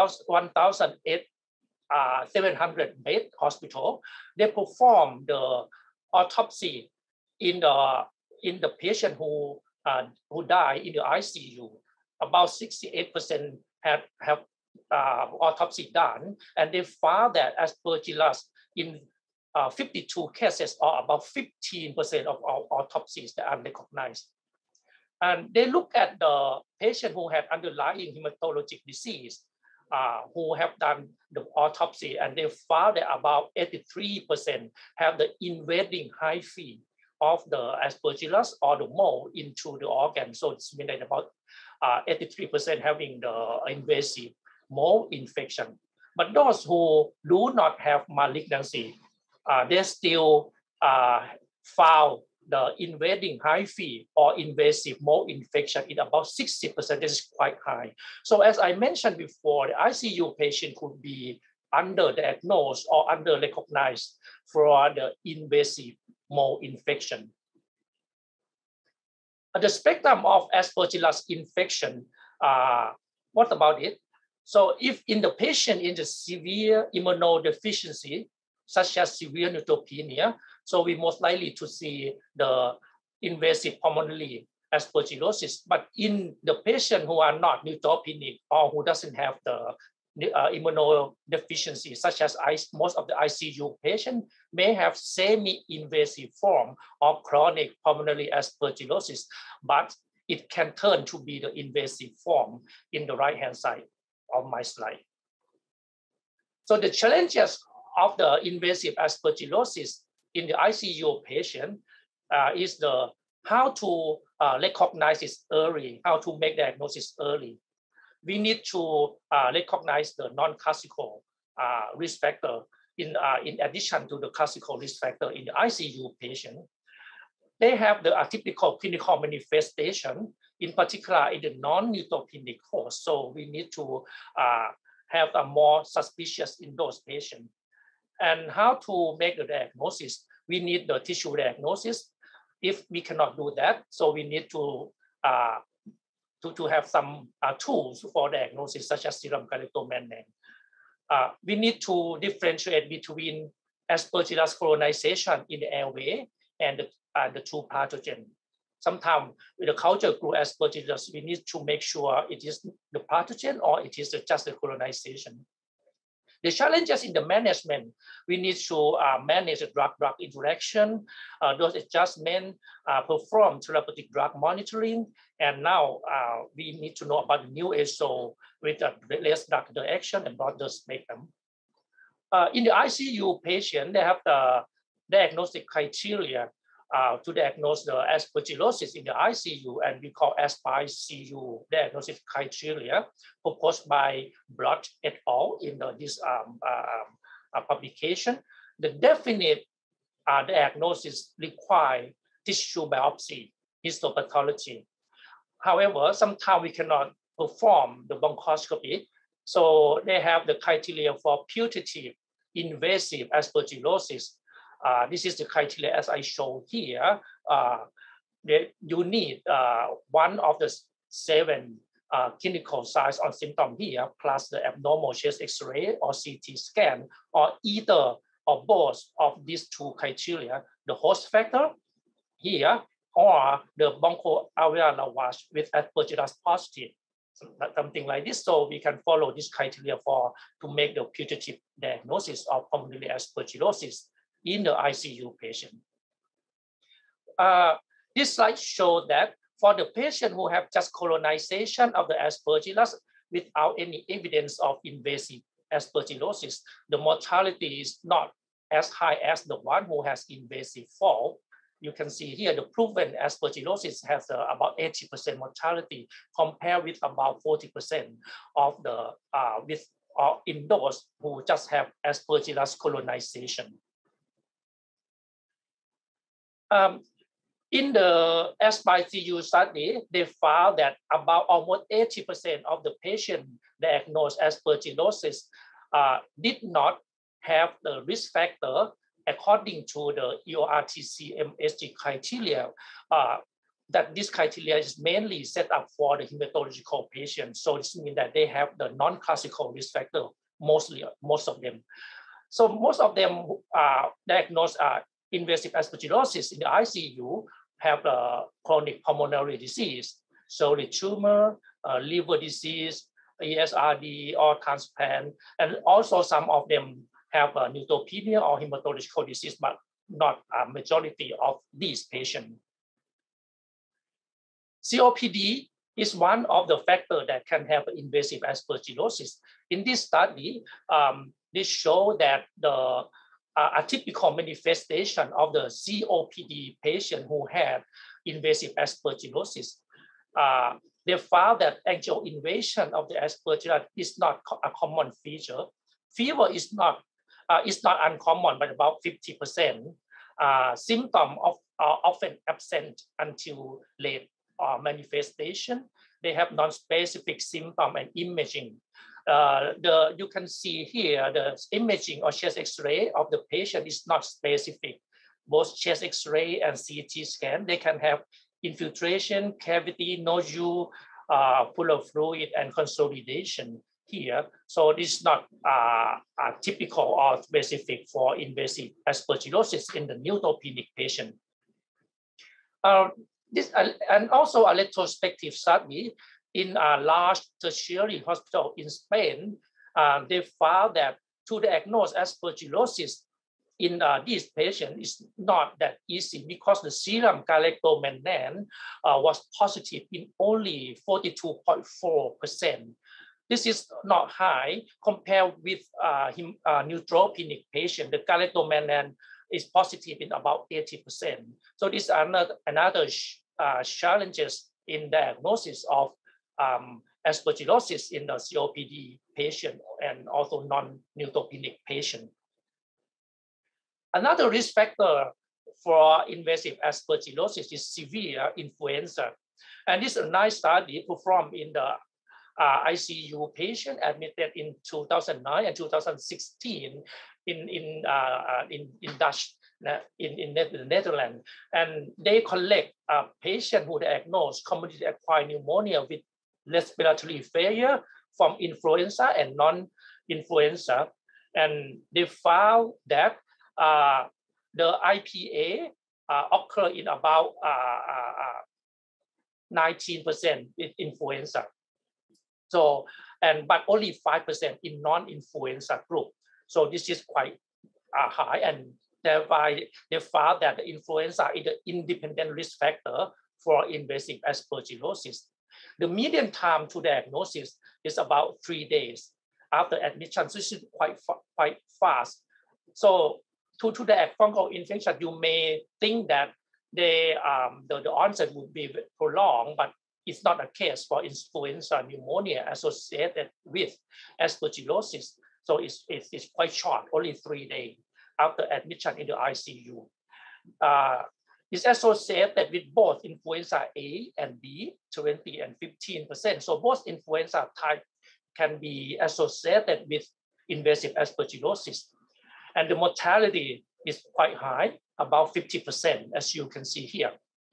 1,700 bed hospital, they performed the autopsy in the patient who died in the ICU. About 68% have autopsy done, and they found that aspergillus in 52 cases, or about 15% of all autopsies that are recognized. And they look at the patient who had underlying hematologic disease, who have done the autopsy, and they found that about 83% have the invading hyphae of the aspergillus or the mold into the organ. So it's mean that about 83% having the invasive mold infection. But those who do not have malignancy, they still found the invading hyphae or invasive mold infection in about 60%. This is quite high. So as I mentioned before, the ICU patient could be underdiagnosed or under-recognized for the invasive mold infection. The spectrum of aspergillus infection, what about it? So if in the patient in the severe immunodeficiency, such as severe neutropenia, so we most likely to see the invasive pulmonary aspergillosis. But in the patient who are not neutropenic or who doesn't have the immunodeficiency, such as most of the ICU patients may have semi-invasive form of chronic pulmonary aspergillosis, but it can turn to be the invasive form in the right-hand side of my slide. So the challenges of the invasive aspergillosis in the ICU patient is how to recognize it early, how to make diagnosis early. We need to recognize the non-classical risk factor in addition to the classical risk factor in the ICU patient. They have the atypical clinical manifestation, in particular in the non-neutropenic host. So we need to have a more suspicious in those patients. And how to make the diagnosis? We need the tissue diagnosis. If we cannot do that, so we need to have some tools for diagnosis, such as serum galactomannan. We need to differentiate between aspergillus colonization in the airway and the true pathogen. Sometimes with the culture group aspergillus, we need to make sure it is the pathogen or it is just the colonization. The challenges in the management, we need to manage the drug-drug interaction, those adjustments, perform therapeutic drug monitoring, and now we need to know about the new ASO with less drug interaction and broader spectrum. In the ICU patient, they have the diagnostic criteria to diagnose the aspergillosis in the ICU, and we call ASPICU diagnostic criteria proposed by Bloch et al. In this publication. The definite diagnosis require tissue biopsy, histopathology. However, sometimes we cannot perform the bronchoscopy, so they have the criteria for putative invasive aspergillosis. This is the criteria as I show here. You need one of the 7 clinical signs or symptoms here, plus the abnormal chest X-ray or CT scan, or either or both of these 2 criteria, the host factor here, or the bronchoalveolar lavage with aspergillus positive, something like this. So we can follow this criteria to make the putative diagnosis of pulmonary aspergillosis in the ICU patient. This slide shows that for the patient who have just colonization of the aspergillus without any evidence of invasive aspergillosis, the mortality is not as high as the one who has invasive form. You can see here the proven aspergillosis has about 80% mortality compared with about 40% of the or in those who just have Aspergillus colonization. In the SBICU study, they found that about almost 80% of the patients diagnosed aspergillosis did not have the risk factor according to the EORTC-MSG criteria. That this criteria is mainly set up for the hematological patients. So this means that they have the non-classical risk factor, most of them. So most of them diagnosed invasive aspergillosis in the ICU have chronic pulmonary disease, solid tumor, liver disease, ESRD, or transplant, and also some of them have neutropenia or hematological disease, but not a majority of these patients. COPD is one of the factors that can have invasive aspergillosis. In this study, they show that the atypical manifestation of the COPD patient who had invasive aspergillosis, they found that actual invasion of the aspergillus is not a common feature. Fever is not uncommon, but about 50%. Symptoms are often absent until late manifestation. They have non-specific symptom and imaging. You can see here the imaging or chest X-ray of the patient is not specific. Both chest X-ray and CT scan, they can have infiltration, cavity, nodule, full of fluid, and consolidation here. So this is not typical or specific for invasive aspergillosis in the neutropenic patient. And also a retrospective study in a large tertiary hospital in Spain, they found that to diagnose aspergillosis in these patients is not that easy because the serum galactomannan was positive in only 42.4%. This is not high compared with neutropenic patient. The galactomannan is positive in about 80%. So these are another challenges in diagnosis of aspergillosis in the COPD patient and also non-neutropenic patient. Another risk factor for invasive aspergillosis is severe influenza. And this is a nice study performed in the ICU patient admitted in 2009 and 2016 in the Netherlands. And they collect a patient who diagnosed community-acquired pneumonia with respiratory failure from influenza and non-influenza. And they found that the IPA occur in about 19% with influenza. So, but only 5% in non-influenza group. So this is quite high, and thereby they found that the influenza is the independent risk factor for invasive aspergillosis. The median time to diagnosis is about 3 days after admission, so this is quite fast. So to the fungal infection, you may think that the onset would be prolonged, but it's not a case for influenza pneumonia associated with aspergillosis. So it's quite short, only 3 days after admission in the ICU. It's associated with both influenza A and B, 20 and 15%. So both influenza type can be associated with invasive aspergillosis. And the mortality is quite high, about 50%, as you can see here.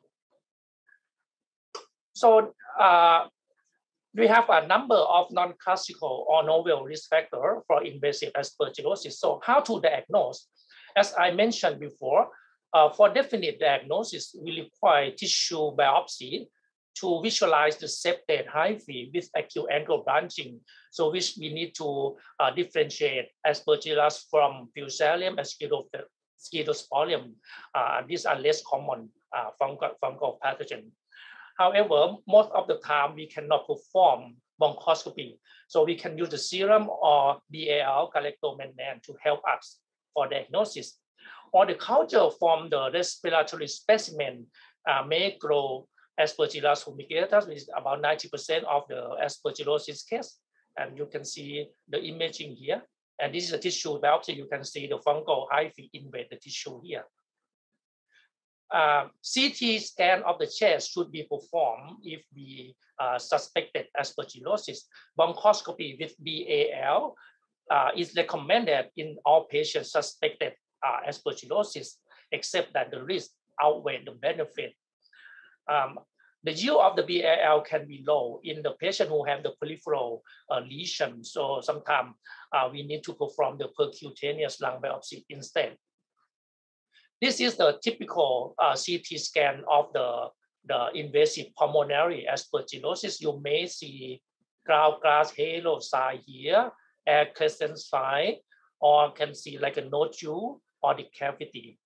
So we have a number of non-classical or novel risk factors for invasive aspergillosis. So how to diagnose? As I mentioned before, for definite diagnosis, we require tissue biopsy to visualize the septate hyphae with acute angle branching. So which we need to differentiate Aspergillus from Fusarium and Scedosporium. These are less common fungal pathogens. However, most of the time we cannot perform bronchoscopy. So we can use the serum or BAL, galactomannan, to help us for diagnosis. Or the culture from the respiratory specimen may grow Aspergillus fumigatus, which is about 90% of the aspergillosis case. And you can see the imaging here. And this is a tissue biopsy. You can see the fungal hyphae invade the tissue here. CT scan of the chest should be performed if we suspected aspergillosis. Bronchoscopy with BAL is recommended in all patients suspected aspergillosis, except that the risk outweighs the benefit. The yield of the BAL can be low in the patient who have the peripheral lesion. So sometimes we need to perform the percutaneous lung biopsy instead. This is the typical CT scan of the invasive pulmonary aspergillosis. You may see ground glass halo sign here, air crescent sign, or can see like a nodule or the cavity.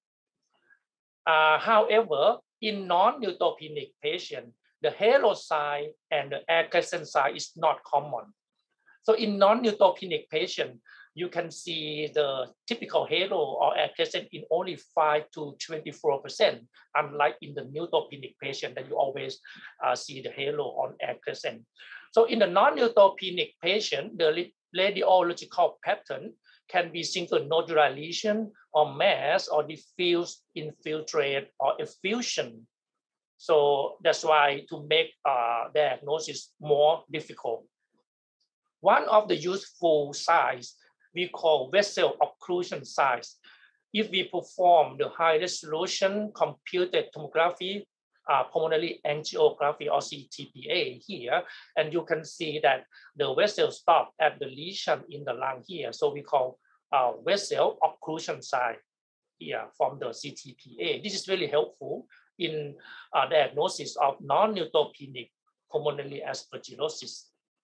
However, in non-neutropenic patient, the halo sign and the air crescent sign is not common. So in non-neutropenic patient, you can see the typical halo or air crescent in only 5 to 24%, unlike in the neutropenic patient that you always see the halo on air crescent. So in the non-neutropenic patient, the radiological pattern can be single nodular lesion or mass or diffuse infiltrate or effusion. So that's why to make diagnosis more difficult. One of the useful size we call vessel occlusion size. If we perform the high resolution computed tomography, pulmonary angiography or CTPA here, and you can see that the vessel stop at the lesion in the lung here. So we call vessel occlusion size here from the CTPA. This is really helpful in diagnosis of non-neutropenic pulmonary aspergillosis.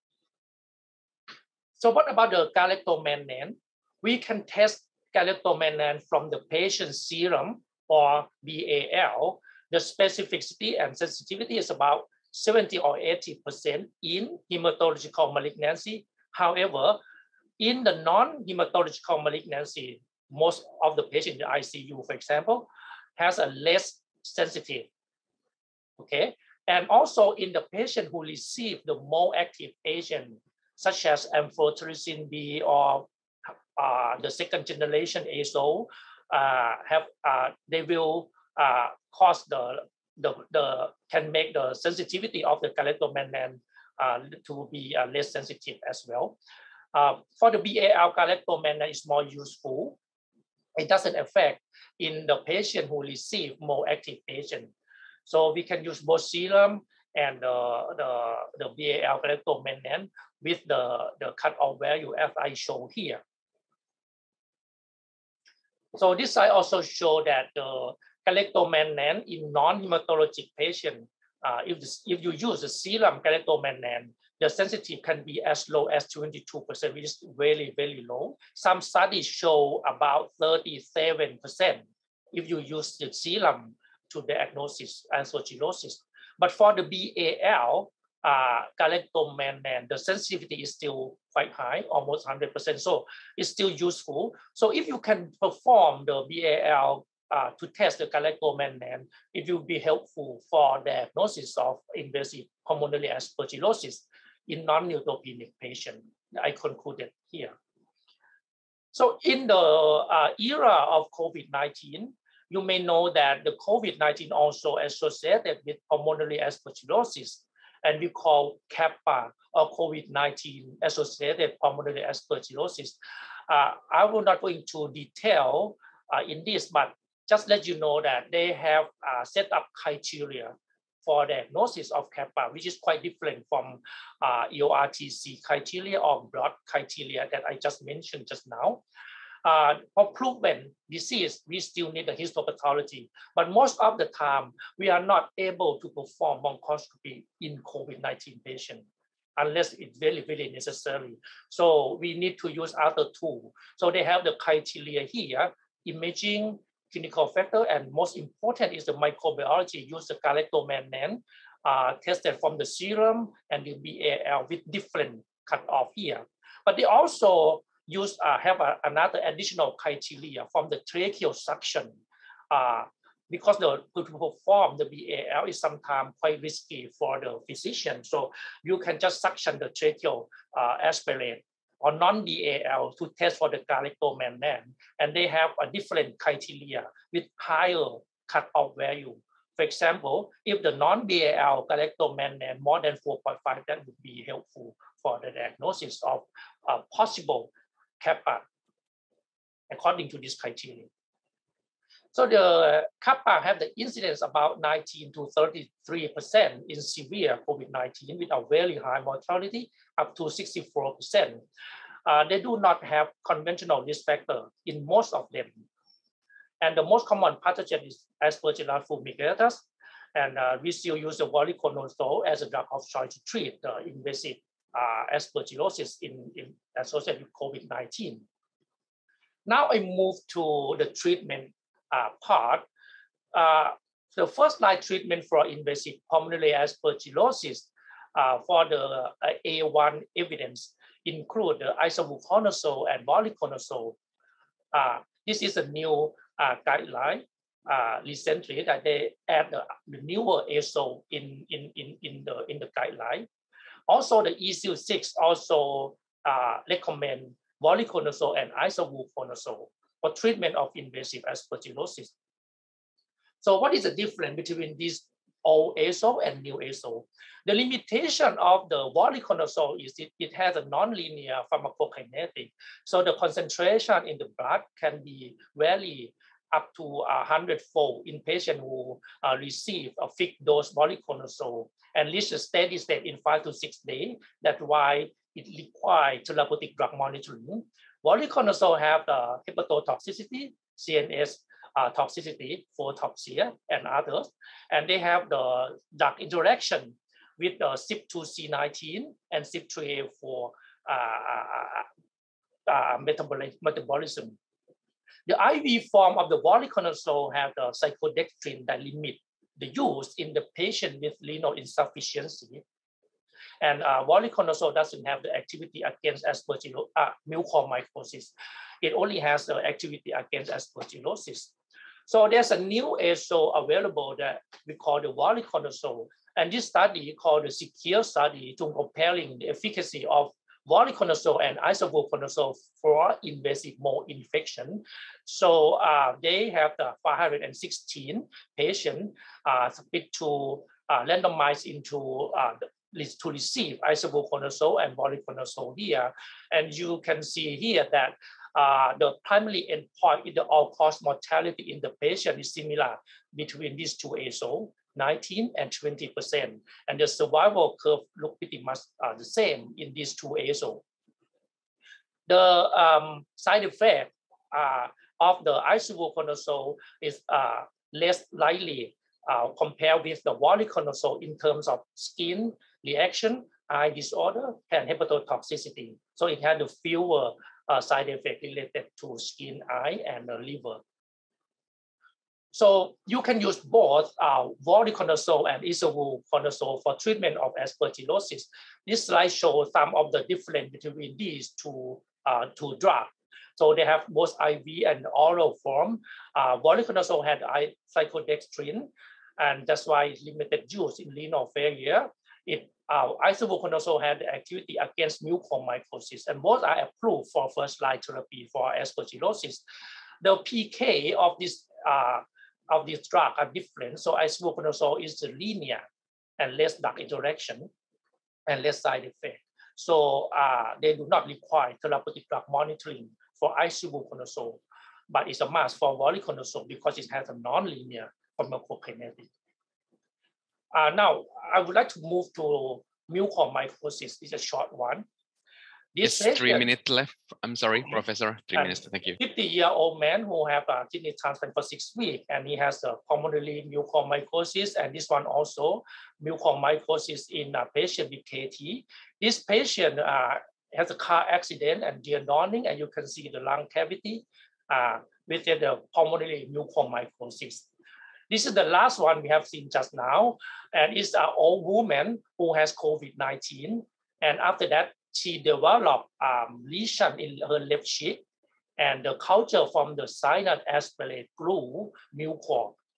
So what about the galactomannan? We can test galactomannan from the patient's serum or BAL. The specificity and sensitivity is about 70 or 80% in hematological malignancy. However, in the non-hematological malignancy, most of the patients in the ICU, for example, has a less sensitive, okay? And also in the patient who receive the more active agent, such as amphotericin B or the second generation ASO, they will cause can make the sensitivity of the galactomannan to be less sensitive as well. For the BAL, galactomannan is more useful. It doesn't affect in the patient who receive more active agent. So we can use both serum and the BAL galactomannan with the cutoff value as I show here. So this slide also show that the galactomannan in non-hematologic patient, if you use the serum galactomannan, the sensitivity can be as low as 22%, which is very, very low. Some studies show about 37% if you use the serum to diagnose aspergillosis. But for the BAL, galactomannan, the sensitivity is still quite high, almost 100%. So it's still useful. So if you can perform the BAL to test the galactomannan, it will be helpful for diagnosis of invasive pulmonary aspergillosis in non-neutropenic patient. I concluded here. So in the era of COVID-19, you may know that the COVID-19 also associated with pulmonary aspergillosis, and we call kappa or COVID-19 associated pulmonary aspergillosis. I will not go into detail in this, but just let you know that they have set up criteria for diagnosis of kappa, which is quite different from EORTC criteria or blood criteria that I just mentioned just now. For proven disease, we still need the histopathology, but most of the time, we are not able to perform bronchoscopy in COVID-19 patient unless it's very, very necessary. So we need to use other tools. So they have the criteria here, imaging, clinical factor, and most important is the microbiology. Use the galactomannan tested from the serum and the BAL with different cutoff here. But they also have another additional criteria from the tracheal suction because to perform the BAL is sometimes quite risky for the physician. So you can just suction the tracheal aspirate or non-BAL to test for the galactomannan. And they have a different criteria with higher cutoff value. For example, if the non-BAL galactomannan more than 4.5, that would be helpful for the diagnosis of possible kappa according to this criteria. So the kappa have the incidence about 19 to 33% in severe COVID-19 with a very high mortality up to 64%. They do not have conventional risk factor in most of them. And the most common pathogen is Aspergillus fumigatus. And we still use the voriconazole as a drug of choice to treat the invasive aspergillosis associated with COVID-19. Now I move to the treatment part. The first line treatment for invasive pulmonary aspergillosis for the A1 evidence include the isobuconazole and voriconazole. This is a new guideline recently that they add the newer ASO in the guideline. Also, the ECU6 also recommend voriconazole and isobuconazole for treatment of invasive aspergillosis. So what is the difference between these old ASO and new ASO? The limitation of the voriconazole is it has a nonlinear pharmacokinetic. So the concentration in the blood can be vary up to 100-fold in patients who receive a fixed dose voriconazole and reach a steady state in 5 to 6 days. That's why it requires therapeutic drug monitoring. Voriconazole have the hepatotoxicity, CNS toxicity, phototoxia, and others. And they have the drug interaction with the CYP2C19 and CYP3A4 metabolism. The IV form of the voriconazole have the cyclodextrin that limit the use in the patient with renal insufficiency. And voriconazole doesn't have the activity against mucormycosis. It only has the activity against aspergillosis. So there's a new ASO available that we call the voriconazole. And this study called the SECURE study to comparing the efficacy of voriconazole and isobuconazole for invasive mold infection. So they have the 516 patients split to randomized into to receive isobuconazole and voriconazole here. And you can see here that the primary endpoint in the all-cause mortality in the patient is similar between these two ASO, 19 and 20%. And the survival curve look pretty much the same in these two ASO. The side effect of the isobuconazole is less likely compared with the voriconazole in terms of skin reaction, eye disorder, and hepatotoxicity. So it had fewer side effects related to skin, eye, and liver. So you can use both voriconazole and isobuconazole for treatment of aspergillosis. This slide shows some of the difference between these two drugs. So they have both IV and oral form. Voriconazole had cyclodextrin, and that's why it's limited use in renal failure. Isobuconazole had the activity against mucormycosis, and both are approved for first-line therapy for aspergillosis. The PK of this drug are different. So isobuconazole is linear and less drug interaction and less side effect. So they do not require therapeutic drug monitoring for isobuconazole, but it's a must for voriconazole because it has a non-linear pharmacokinetic. Now, I would like to move to mucormycosis. It's a short one.
It's 3 minutes left. I'm sorry, Professor. 3 minutes. Thank you.
50-year-old man who have a kidney transplant for 6 weeks, and he has a pulmonary mucormycosis, and this one also mucormycosis in a patient with KT. This patient has a car accident and dear dawning, and you can see the lung cavity with the pulmonary mucormycosis. This is the last one we have seen just now, and it's an old woman who has COVID-19, and after that, she developed lesion in her left cheek, and the culture from the sinus aspirate grew mucor.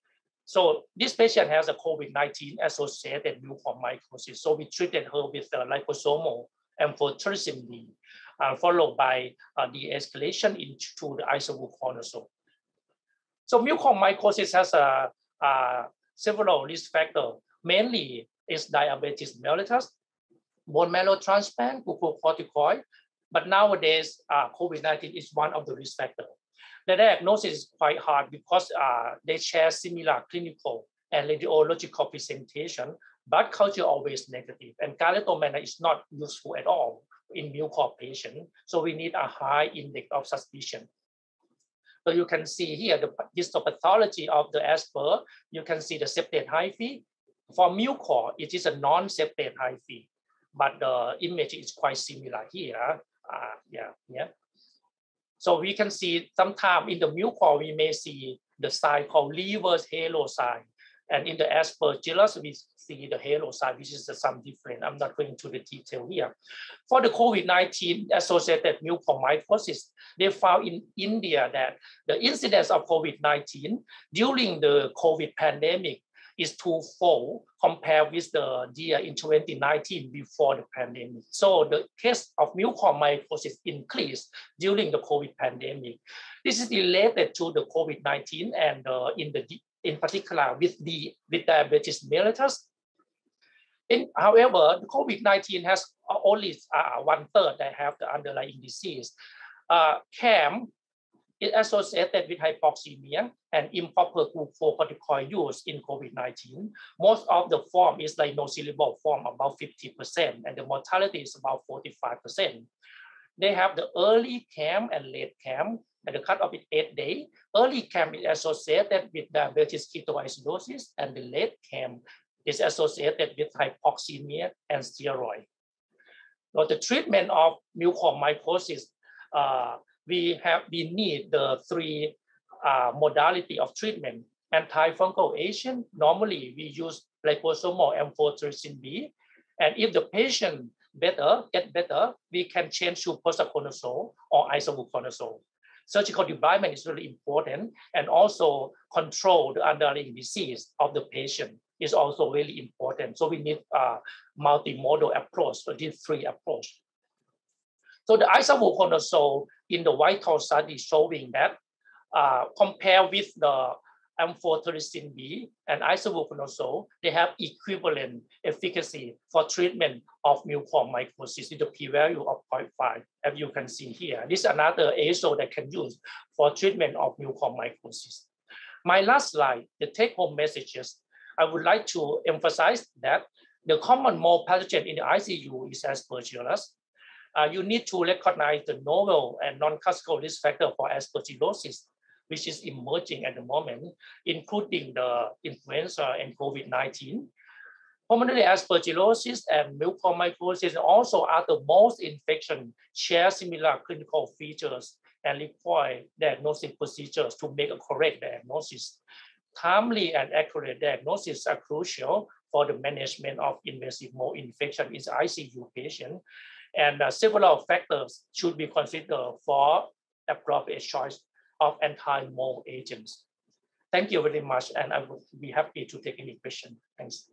So this patient has a COVID-19 associated mucormycosis. So we treated her with liposomal amphotericin B, followed by de-escalation into the isovuconazole. So mucormycosis has several risk factors. Mainly is diabetes mellitus, bone marrow transplant, glucocorticoid. But nowadays, COVID-19 is one of the risk factors. The diagnosis is quite hard because they share similar clinical and radiological presentation, but culture always negative. And galactomana is not useful at all in mucor patient. So we need a high index of suspicion. So you can see here the histopathology of the Asper. You can see the septate hyphae. For mucor, it is a non-septate hyphae, but the image is quite similar here. So we can see sometime in the mucor, we may see the sign called reverse halo sign. And in the Aspergillus, we see the halo sign, which is some different. I'm not going into the detail here. For the COVID-19 associated mucormycosis, they found in India that the incidence of COVID-19 during the COVID pandemic is twofold compared with the year in 2019 before the pandemic. So the case of mucormycosis increased during the COVID pandemic. This is related to the COVID-19 and in particular with diabetes mellitus. However, the COVID-19 has only 1/3 that have the underlying disease. CAM is associated with hypoxemia and improper glucocorticoid use in COVID-19. Most of the form is like non-soluble form, about 50%, and the mortality is about 45%. They have the early CAM and late CAM, and the cutoff is 8 days. Early CAM is associated with diabetes ketoacidosis, and the late CAM is associated with hypoxemia and steroid. So the treatment of mucormycosis, we need the 3 modality of treatment. Antifungal agent, normally we use liposomal amphotericin B, and if the patient get better, we can change to posaconazole or isovuconazole. Surgical debridement is really important, and also control the underlying disease of the patient is also really important. So we need a multimodal approach, so these 3 approaches. So the isovuconazole in the VITAL study showing that compared with the amphotericin B and isovuconazole, they have equivalent efficacy for treatment of mucormycosis with a p-value of 0.5, as you can see here. This is another ASO that can use for treatment of mucormycosis. My last slide, the take-home messages. I would like to emphasize that the common mold pathogen in the ICU is Aspergillus. You need to recognize the novel and non-classical risk factor for aspergillosis, which is emerging at the moment, including the influenza and COVID-19. Pulmonary aspergillosis and mucormycosis also are the most infection, share similar clinical features, and require diagnostic procedures to make a correct diagnosis. Timely and accurate diagnosis are crucial for the management of invasive mold infection in the ICU patient. And several factors should be considered for appropriate choice of anti-mold agents. Thank you very much, and I would be happy to take any question. Thanks.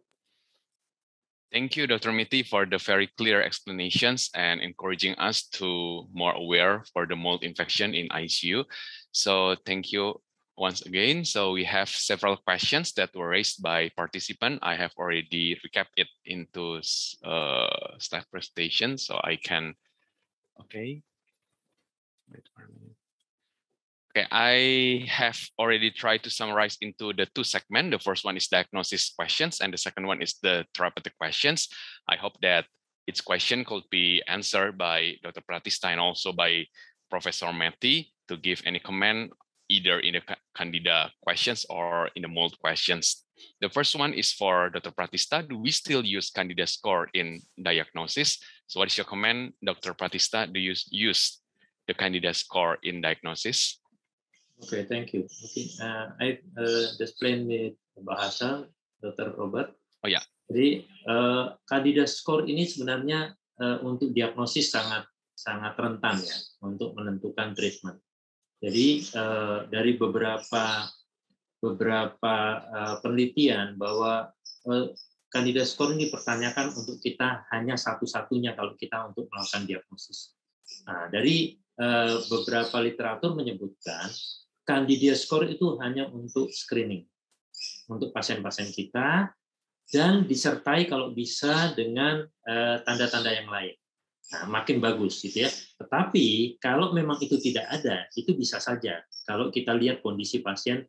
Thank you, Dr. Miti, for the very clear explanations and encouraging us to more aware for the mold infection in ICU. So thank you once again. So we have several questions that were raised by participants. I have already recapped it into slide presentation, so I can, okay. Wait for a minute. Okay, I have already tried to summarize into the 2 segments. The first one is diagnosis questions, and the second one is the therapeutic questions. I hope that each question could be answered by Dr. Pratista and also by Professor Meti to give any comment either in the Candida questions or in the mold questions. The first one is for Dr. Pratista. Do we still use Candida score in diagnosis? So what is your comment, Dr. Pratista? Do you use the Candida score in diagnosis?
Okay, thank you. Okay, I explain with bahasa Dr. Robert.
Oh ya.
Jadi Candida score ini sebenarnya untuk diagnosis sangat rentan ya untuk menentukan treatment. Jadi dari beberapa beberapa penelitian bahwa Candida score ini dipertanyakan untuk kita hanya satu-satunya kalau kita untuk melakukan diagnosis. Nah, dari beberapa literatur menyebutkan Candida score itu hanya untuk screening, untuk pasien-pasien kita, dan disertai kalau bisa dengan tanda-tanda yang lain. Nah, makin bagus gitu ya. Tetapi kalau memang itu tidak ada, itu bisa saja. Kalau kita lihat kondisi pasien,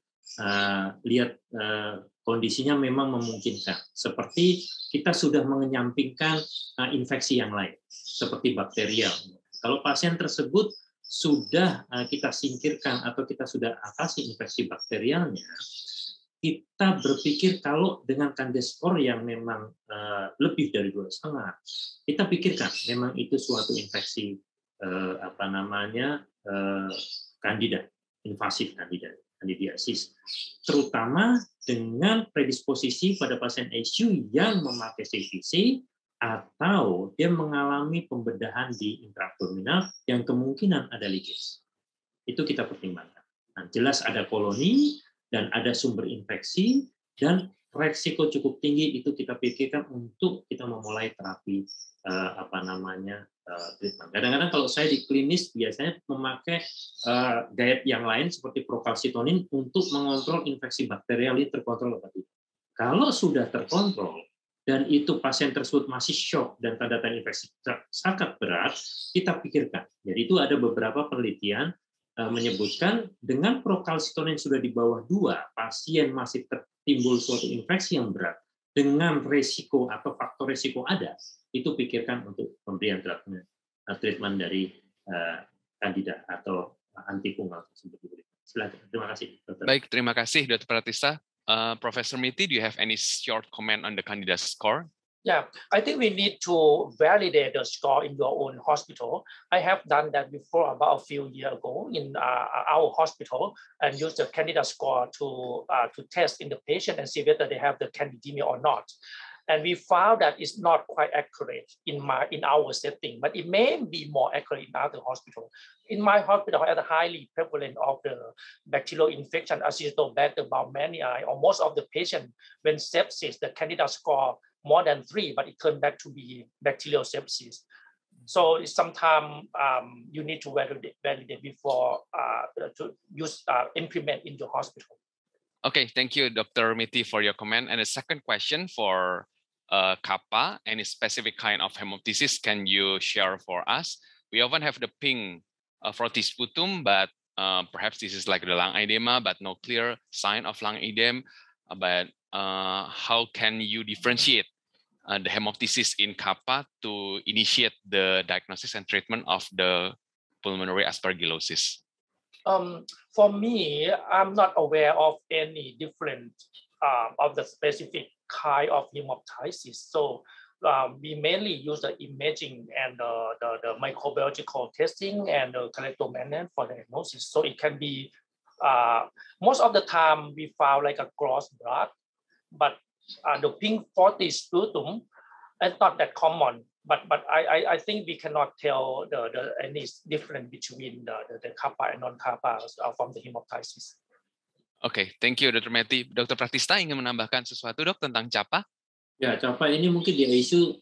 kondisinya memang memungkinkan. Seperti kita sudah menyampingkan infeksi yang lain, seperti bakterial. Kalau pasien tersebut sudah kita singkirkan atau kita sudah atasi infeksi bakterialnya, kita berpikir kalau dengan Candida score yang memang lebih dari 2,5, kita pikirkan memang itu suatu infeksi Candida, invasif candidiasis, terutama dengan predisposisi pada pasien ICU yang memakai CVC atau dia mengalami pembedahan di intraabdominal yang kemungkinan ada leakage. Itu kita pertimbangkan. Nah, jelas ada koloni dan ada sumber infeksi, dan resiko cukup tinggi itu kita pikirkan untuk kita memulai terapi treatment. Kadang-kadang kalau saya di klinis biasanya memakai diet yang lain seperti procalcitonin untuk mengontrol infeksi bakterial ini terkontrol atau tidak. Kalau sudah terkontrol dan itu pasien tersebut masih shock dan tanda-tanda infeksi sangat berat, kita pikirkan. Jadi itu ada beberapa penelitian menyebutkan dengan procalcitonin sudah di bawah 2, pasien masih tertimbul suatu infeksi yang berat dengan resiko atau faktor resiko ada, itu pikirkan untuk pemberian treatment dari Candida atau antifungal tersebut. Silakan. Terima kasih, Dr.
Baik, terima kasih, Dr. Pratista. Professor Miti, do you have any short comment on the Candida score?
Yeah, I think we need to validate the score in your own hospital. I have done that before about a few years ago in our hospital and used the Candida score to test in the patient and see whether they have the candidemia or not. And we found that it's not quite accurate in our setting, but it may be more accurate in other hospitals. In my hospital, I had a highly prevalent of the bacterial infection, Acinetobacter baumannii, or most of the patients when sepsis, the Candida score more than 3, but it turned back to be bacterial sepsis. So sometimes you need to validate before to use implement in the hospital.
Okay, thank you, Dr. Miti, for your comment. And the second question for kappa, any specific kind of hemoptysis can you share for us? We often have the pink frothy sputum, but perhaps this is like the lung edema, but no clear sign of lung edema. But how can you differentiate the hemoptysis in kappa to initiate the diagnosis and treatment of the pulmonary aspergillosis?
For me, I'm not aware of any different of the specific kind of hemoptysis. So we mainly use the imaging and the microbiological testing and the collectomania for the diagnosis. So it can be, most of the time we found like a gross blood, but the pink frothy sputum is not that common. But I think we cannot tell any difference between the kappa and non-kappa from the hemoptysis.
Okay, thank you, Dr. Meti. Dr. Pratista ingin menambahkan sesuatu, Dok, tentang kappa?
Ya, kappa ini mungkin di ICU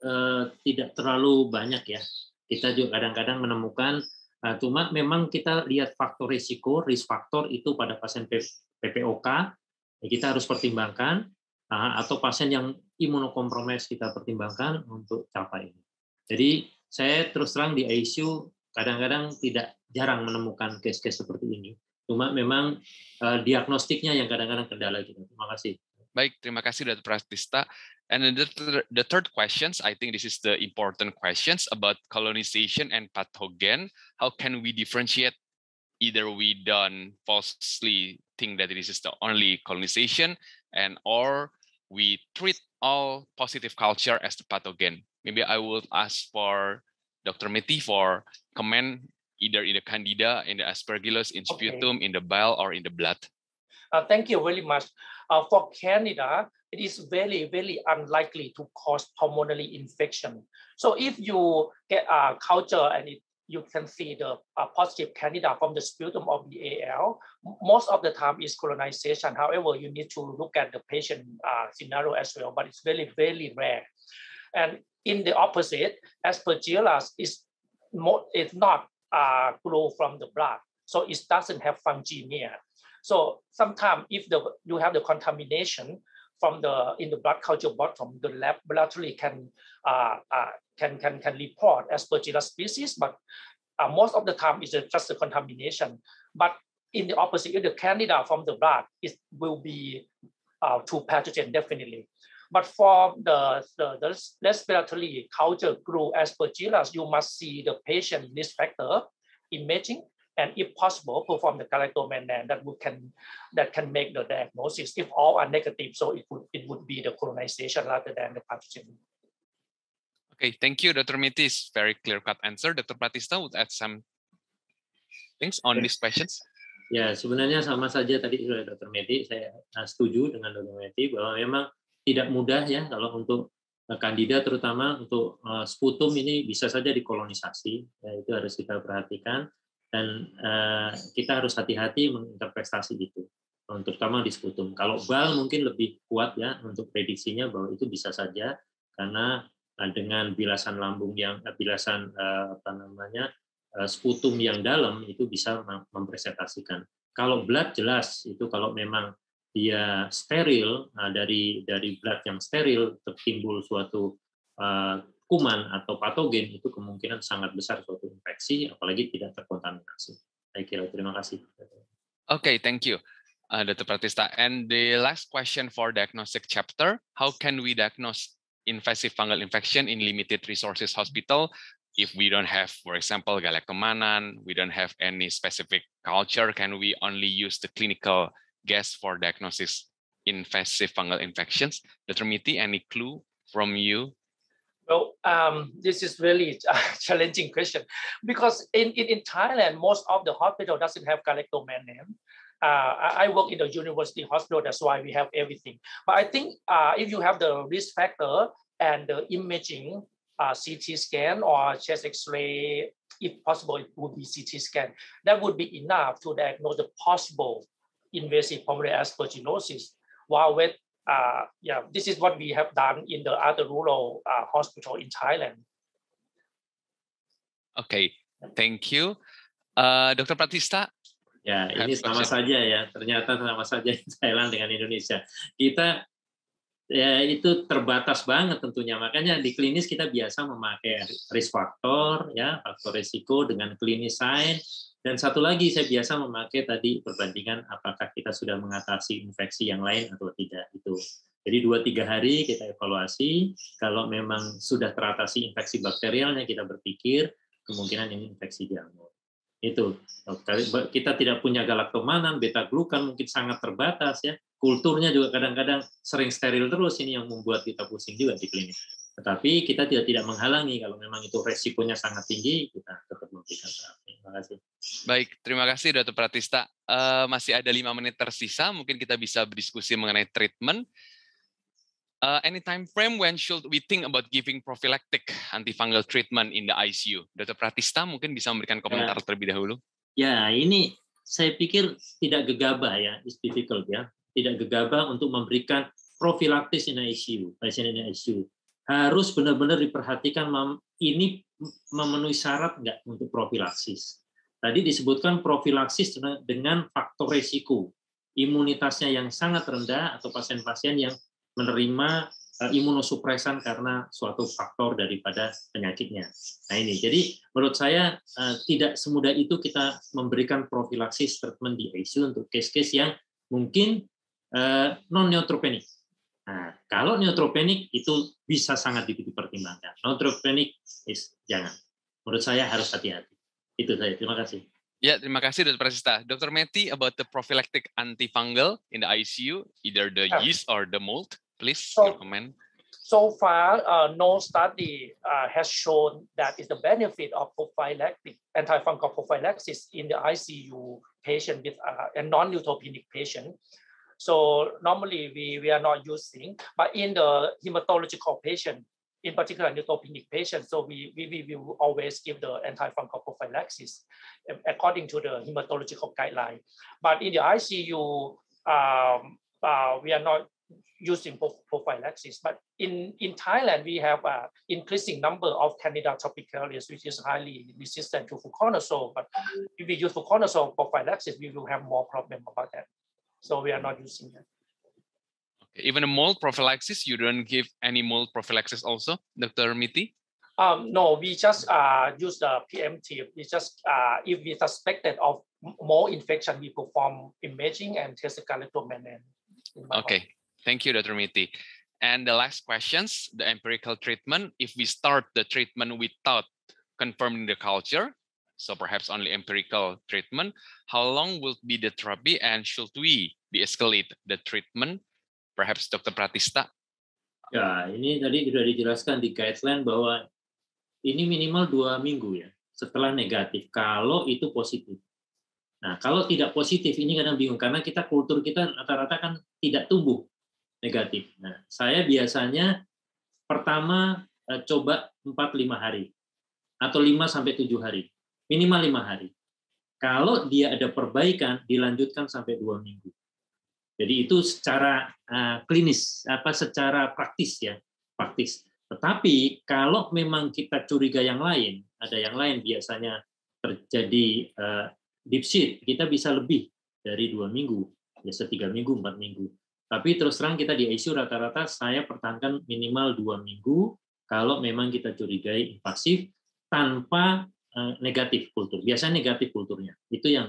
tidak terlalu banyak ya. Kita juga kadang-kadang menemukan, cuma memang kita lihat faktor risiko, risk factor itu pada pasien PPOK, ya kita harus pertimbangkan, atau pasien yang imunokompromis kita pertimbangkan untuk kappa ini. Jadi saya terus terang di ICU kadang-kadang jarang menemukan case-case seperti ini. Cuma memang diagnostiknya yang kadang-kadang kendala kita. Terima kasih.
Baik, terima kasih Dr. Pratista. And the third questions, I think this is the important questions about colonization and pathogen. How can we differentiate? Either we don't falsely think that this is the only colonization, and or we treat all positive culture as the pathogen. Maybe I would ask for Dr. Meti for comment either in the Candida, in the Aspergillus, in sputum, in the bile, or in the blood.
Thank you very much. For Candida, it is very, very unlikely to cause pulmonary infection. So if you get a culture and you can see the positive candida from the sputum of the AL. Most of the time is colonization. However, you need to look at the patient scenario as well, but it's very, very rare. And in the opposite, Aspergillus is not grow from the blood, so it doesn't have fungi near. So sometimes if you have the contamination from in the blood culture bottom, the laboratory can report Aspergillus species, but most of the time it's just a contamination. But in the opposite, if the candida from the blood, it will be too pathogen definitely. But for the respiratory culture grew Aspergillus, you must see the patient risk factor imaging, and if possible, perform the galactomannan that can make the diagnosis. If all are negative, so it would be the colonization rather than the pathogen.
Okay, thank you, Dr. Meti. It's very clear-cut answer. Dr. Pratista would add some things on these questions.
Ya, sebenarnya sama saja tadi sudah Dr. Meti. Saya setuju dengan Dr. Meti bahwa memang tidak mudah ya kalau untuk Candida, terutama untuk sputum ini bisa saja dikolonisasi. Ya, itu harus kita perhatikan. Dan kita harus hati-hati menginterpretasi itu, terutama di sputum. Kalau bal mungkin lebih kuat ya untuk prediksinya bahwa itu bisa saja karena dengan bilasan lambung yang sputum yang dalam itu bisa mempresentasikan. Kalau blood jelas itu kalau memang dia steril, dari blood yang steril tertimbul suatu kuman atau patogen, itu kemungkinan sangat besar suatu infeksi, apalagi tidak terkontaminasi. Saya kira, terima kasih.
Okay, thank you, Dr. Pratista. And the last question for diagnostic chapter, how can we diagnose invasive fungal infection in limited resources hospital if we don't have, for example, galactomannan, we don't have any specific culture, can we only use the clinical guess for diagnosis invasive fungal infections? Dr. Meti, any clue from you?
Well, this is really a challenging question because in Thailand, most of the hospital doesn't have galactomannan. I work in the university hospital, that's why we have everything. But I think if you have the risk factor and the imaging, CT scan or chest X-ray, if possible, it would be CT scan. That would be enough to diagnose the possible invasive pulmonary aspergillosis. While with this is what we have done in the other rural hospital in Thailand.
Okay, thank you. Dr. Pratista?
Ya, ini sama saja ya. Ternyata sama saja Thailand dengan Indonesia. Kita ya itu terbatas banget tentunya. Makanya di klinis kita biasa memakai risk factor, ya, faktor risiko dengan klinis sign. Dan satu lagi saya biasa memakai tadi perbandingan apakah kita sudah mengatasi infeksi yang lain atau tidak itu. Jadi 2-3 hari kita evaluasi, kalau memang sudah teratasi infeksi bakterialnya kita berpikir kemungkinan ini infeksi jamur. Itu. Kita tidak punya galactomannan, beta glukan mungkin sangat terbatas ya. Kulturnya juga kadang-kadang sering steril terus, ini yang membuat kita pusing juga di klinik. Tetapi kita tidak menghalangi kalau memang itu resikonya sangat tinggi, kita tetap memberikan terapi. Terima kasih.
Baik, terima kasih Dr. Pratista. Masih ada 5 menit tersisa, mungkin kita bisa berdiskusi mengenai treatment. Any time frame when should we think about giving prophylactic antifungal treatment in the ICU? Dr. Pratista mungkin bisa memberikan komentar terlebih dahulu.
Ya, ini saya pikir tidak gegabah ya, it's difficult ya. Tidak gegabah untuk memberikan profilaktis in ICU, pasien in ICU. Harus benar-benar diperhatikan ini memenuhi syarat nggak untuk profilaksis. Tadi disebutkan profilaksis dengan faktor risiko, imunitasnya yang sangat rendah atau pasien-pasien yang menerima imunosupresan karena suatu faktor daripada penyakitnya. Nah ini, jadi menurut saya tidak semudah itu kita memberikan profilaksis treatment di ICU untuk case-case yang mungkin non-neutropenic. Nah, kalau neutropenic itu bisa sangat dipertimbangkan. Neutropenic jangan. Menurut saya harus hati-hati. Itu saja. Terima kasih.
Ya, terima kasih Dr. Pratista. Dr. Meti, about the prophylactic antifungal in the ICU, either the yeast or the mold, please, your comment.
So far, no study has shown that is the benefit of prophylactic antifungal prophylaxis in the ICU patient with a non-neutropenic patient. So normally we are not using, but in the hematological patient, in particular neutropenic patients. So we will always give the antifungal prophylaxis according to the hematological guideline. But in the ICU, we are not using prophylaxis. But in Thailand, we have an increasing number of Candida tropicalis, which is highly resistant to fluconazole. But if we use fluconazole prophylaxis, we will have more problem about that. So we are not using that.
Okay. Even a mold prophylaxis, you don't give any mold prophylaxis also, Dr. Miti?
No, we just use the PMT. We just, if we suspected of more infection, we perform imaging and test the galactomannan.
Okay, thank you, Dr. Miti. And the last questions, the empirical treatment. If we start the treatment without confirming the culture, so perhaps only empirical treatment, how long will be the therapy and should we de-escalate the treatment? Perhaps Dr. Pratista.
Ya, ini tadi sudah dijelaskan di guideline bahwa ini minimal 2 minggu ya setelah negatif kalau itu positif. Nah, kalau tidak positif ini kadang bingung karena kultur kita rata-rata kan tidak tumbuh negatif. Nah, saya biasanya pertama coba 4-5 hari atau 5-7 hari. Minimal 5 hari. Kalau dia ada perbaikan dilanjutkan sampai 2 minggu. Jadi itu secara klinis, secara praktis ya, praktis. Tetapi kalau memang kita curiga yang lain, ada yang lain biasanya terjadi dipsit, kita bisa lebih dari 2 minggu, biasa 3 minggu, 4 minggu. Tapi terus terang kita di ICU rata-rata saya pertahankan minimal 2 minggu kalau memang kita curigai invasif tanpa negatif kultur. Biasanya negatif kulturnya. Itu yang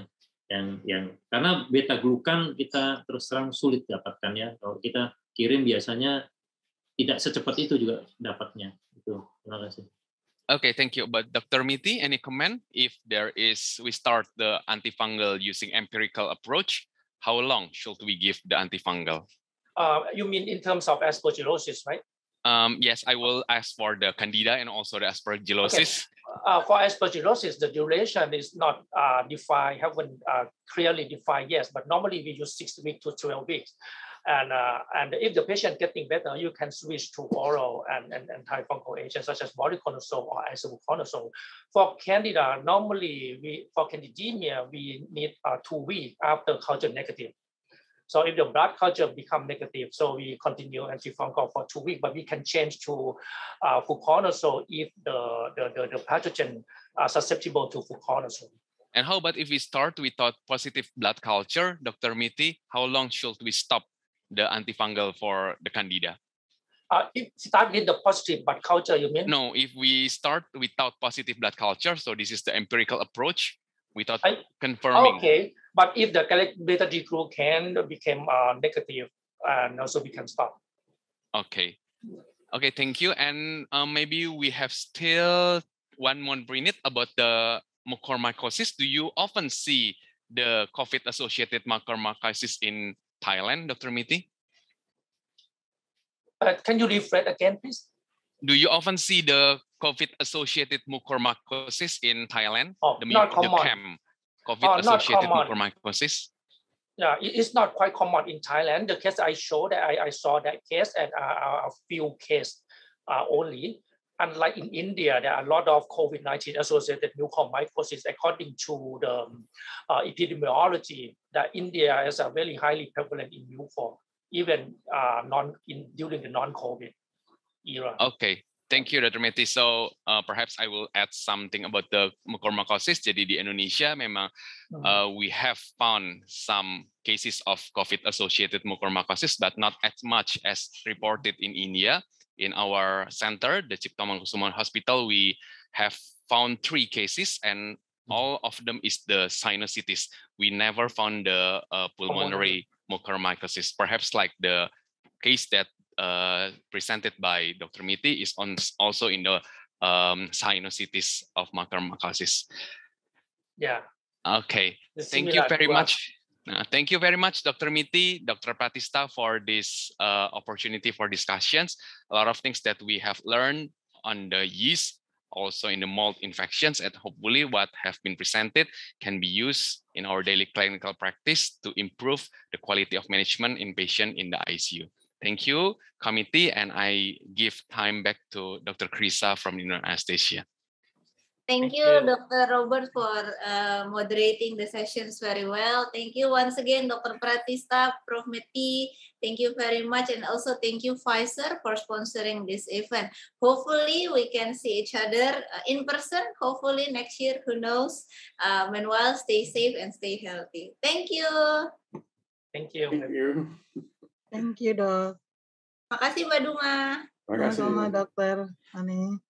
karena beta glukan kita terus terang sulit dapatkan ya. Kalau kita kirim biasanya tidak secepat itu juga dapatnya. Itu. Terima kasih.
Okay, thank you. But Dr. Miti, any comment? If we start the antifungal using empirical approach, how long should we give the antifungal?
You mean in terms of aspergillosis, right?
Yes, I will ask for the Candida and also the aspergillosis.
Okay. For aspergillosis, the duration is not defined, haven't clearly defined yet, but normally we use 6 weeks to 12 weeks. And if the patient getting better, you can switch to oral and antifungal agents such as voriconazole or isobuconazole. For Candida, normally for candidemia, we need 2 weeks after culture negative. So if the blood culture become negative, so we continue antifungal for 2 weeks, but we can change to fluconazole if the pathogen are susceptible to fluconazole.
And how about if we start without positive blood culture, Dr. Miti, how long should we stop the antifungal for the Candida?
If start with the positive blood culture, you mean?
No, if we start without positive blood culture, so this is the empirical approach, without confirming.
Okay, but if the beta glucan became negative, and also we can stop.
Okay, thank you. And maybe we have still 1 more minute about the mucormycosis. Do you often see the COVID-associated mucormycosis in Thailand, Dr. Miti?
Can you rephrase again, please?
Do you often see the COVID-associated mucormycosis in Thailand?
Not common.
COVID-associated mucormycosis?
Yeah, it's not quite common in Thailand. The case I showed, I saw that case and a few cases only. Unlike in India, there are a lot of COVID-19 associated mucormycosis. According to the epidemiology, that India is a very highly prevalent in mucor, even during the non-COVID era.
Okay, thank you, Dr. Miti. So perhaps I will add something about the mucormycosis. Jadi di Indonesia memang we have found some cases of COVID-associated mucormycosis, but not as much as reported in India. In our center, the Cipto Mangunkusumo Hospital, we have found 3 cases, and all of them is the sinusitis. We never found the pulmonary mucormycosis. Perhaps like the case that presented by Dr. Miti is also in the sinusitis of mucormycosis.
Yeah.
Okay. Thank you very much. Thank you very much, Dr. Miti, Dr. Pratista, for this opportunity for discussions. A lot of things that we have learned on the yeast, also in the mold infections, and hopefully what have been presented can be used in our daily clinical practice to improve the quality of management in patient in the ICU. Thank you, committee, and I give time back to Dr. Krisa from Indo Anesthesia.
Thank you, Dr. Robert, for moderating the sessions very well. Thank you once again, Dr. Pratista, Prof. Meti. Thank you very much. And also thank you, Pfizer, for sponsoring this event. Hopefully, we can see each other in person. Hopefully, next year, who knows? Meanwhile, stay safe and stay healthy. Thank you.
Thank you.
Thank you.
Thank you, Dok.
Makasih, Mbak Duma.
Terima kasih.
Sama-sama, Dokter Ani.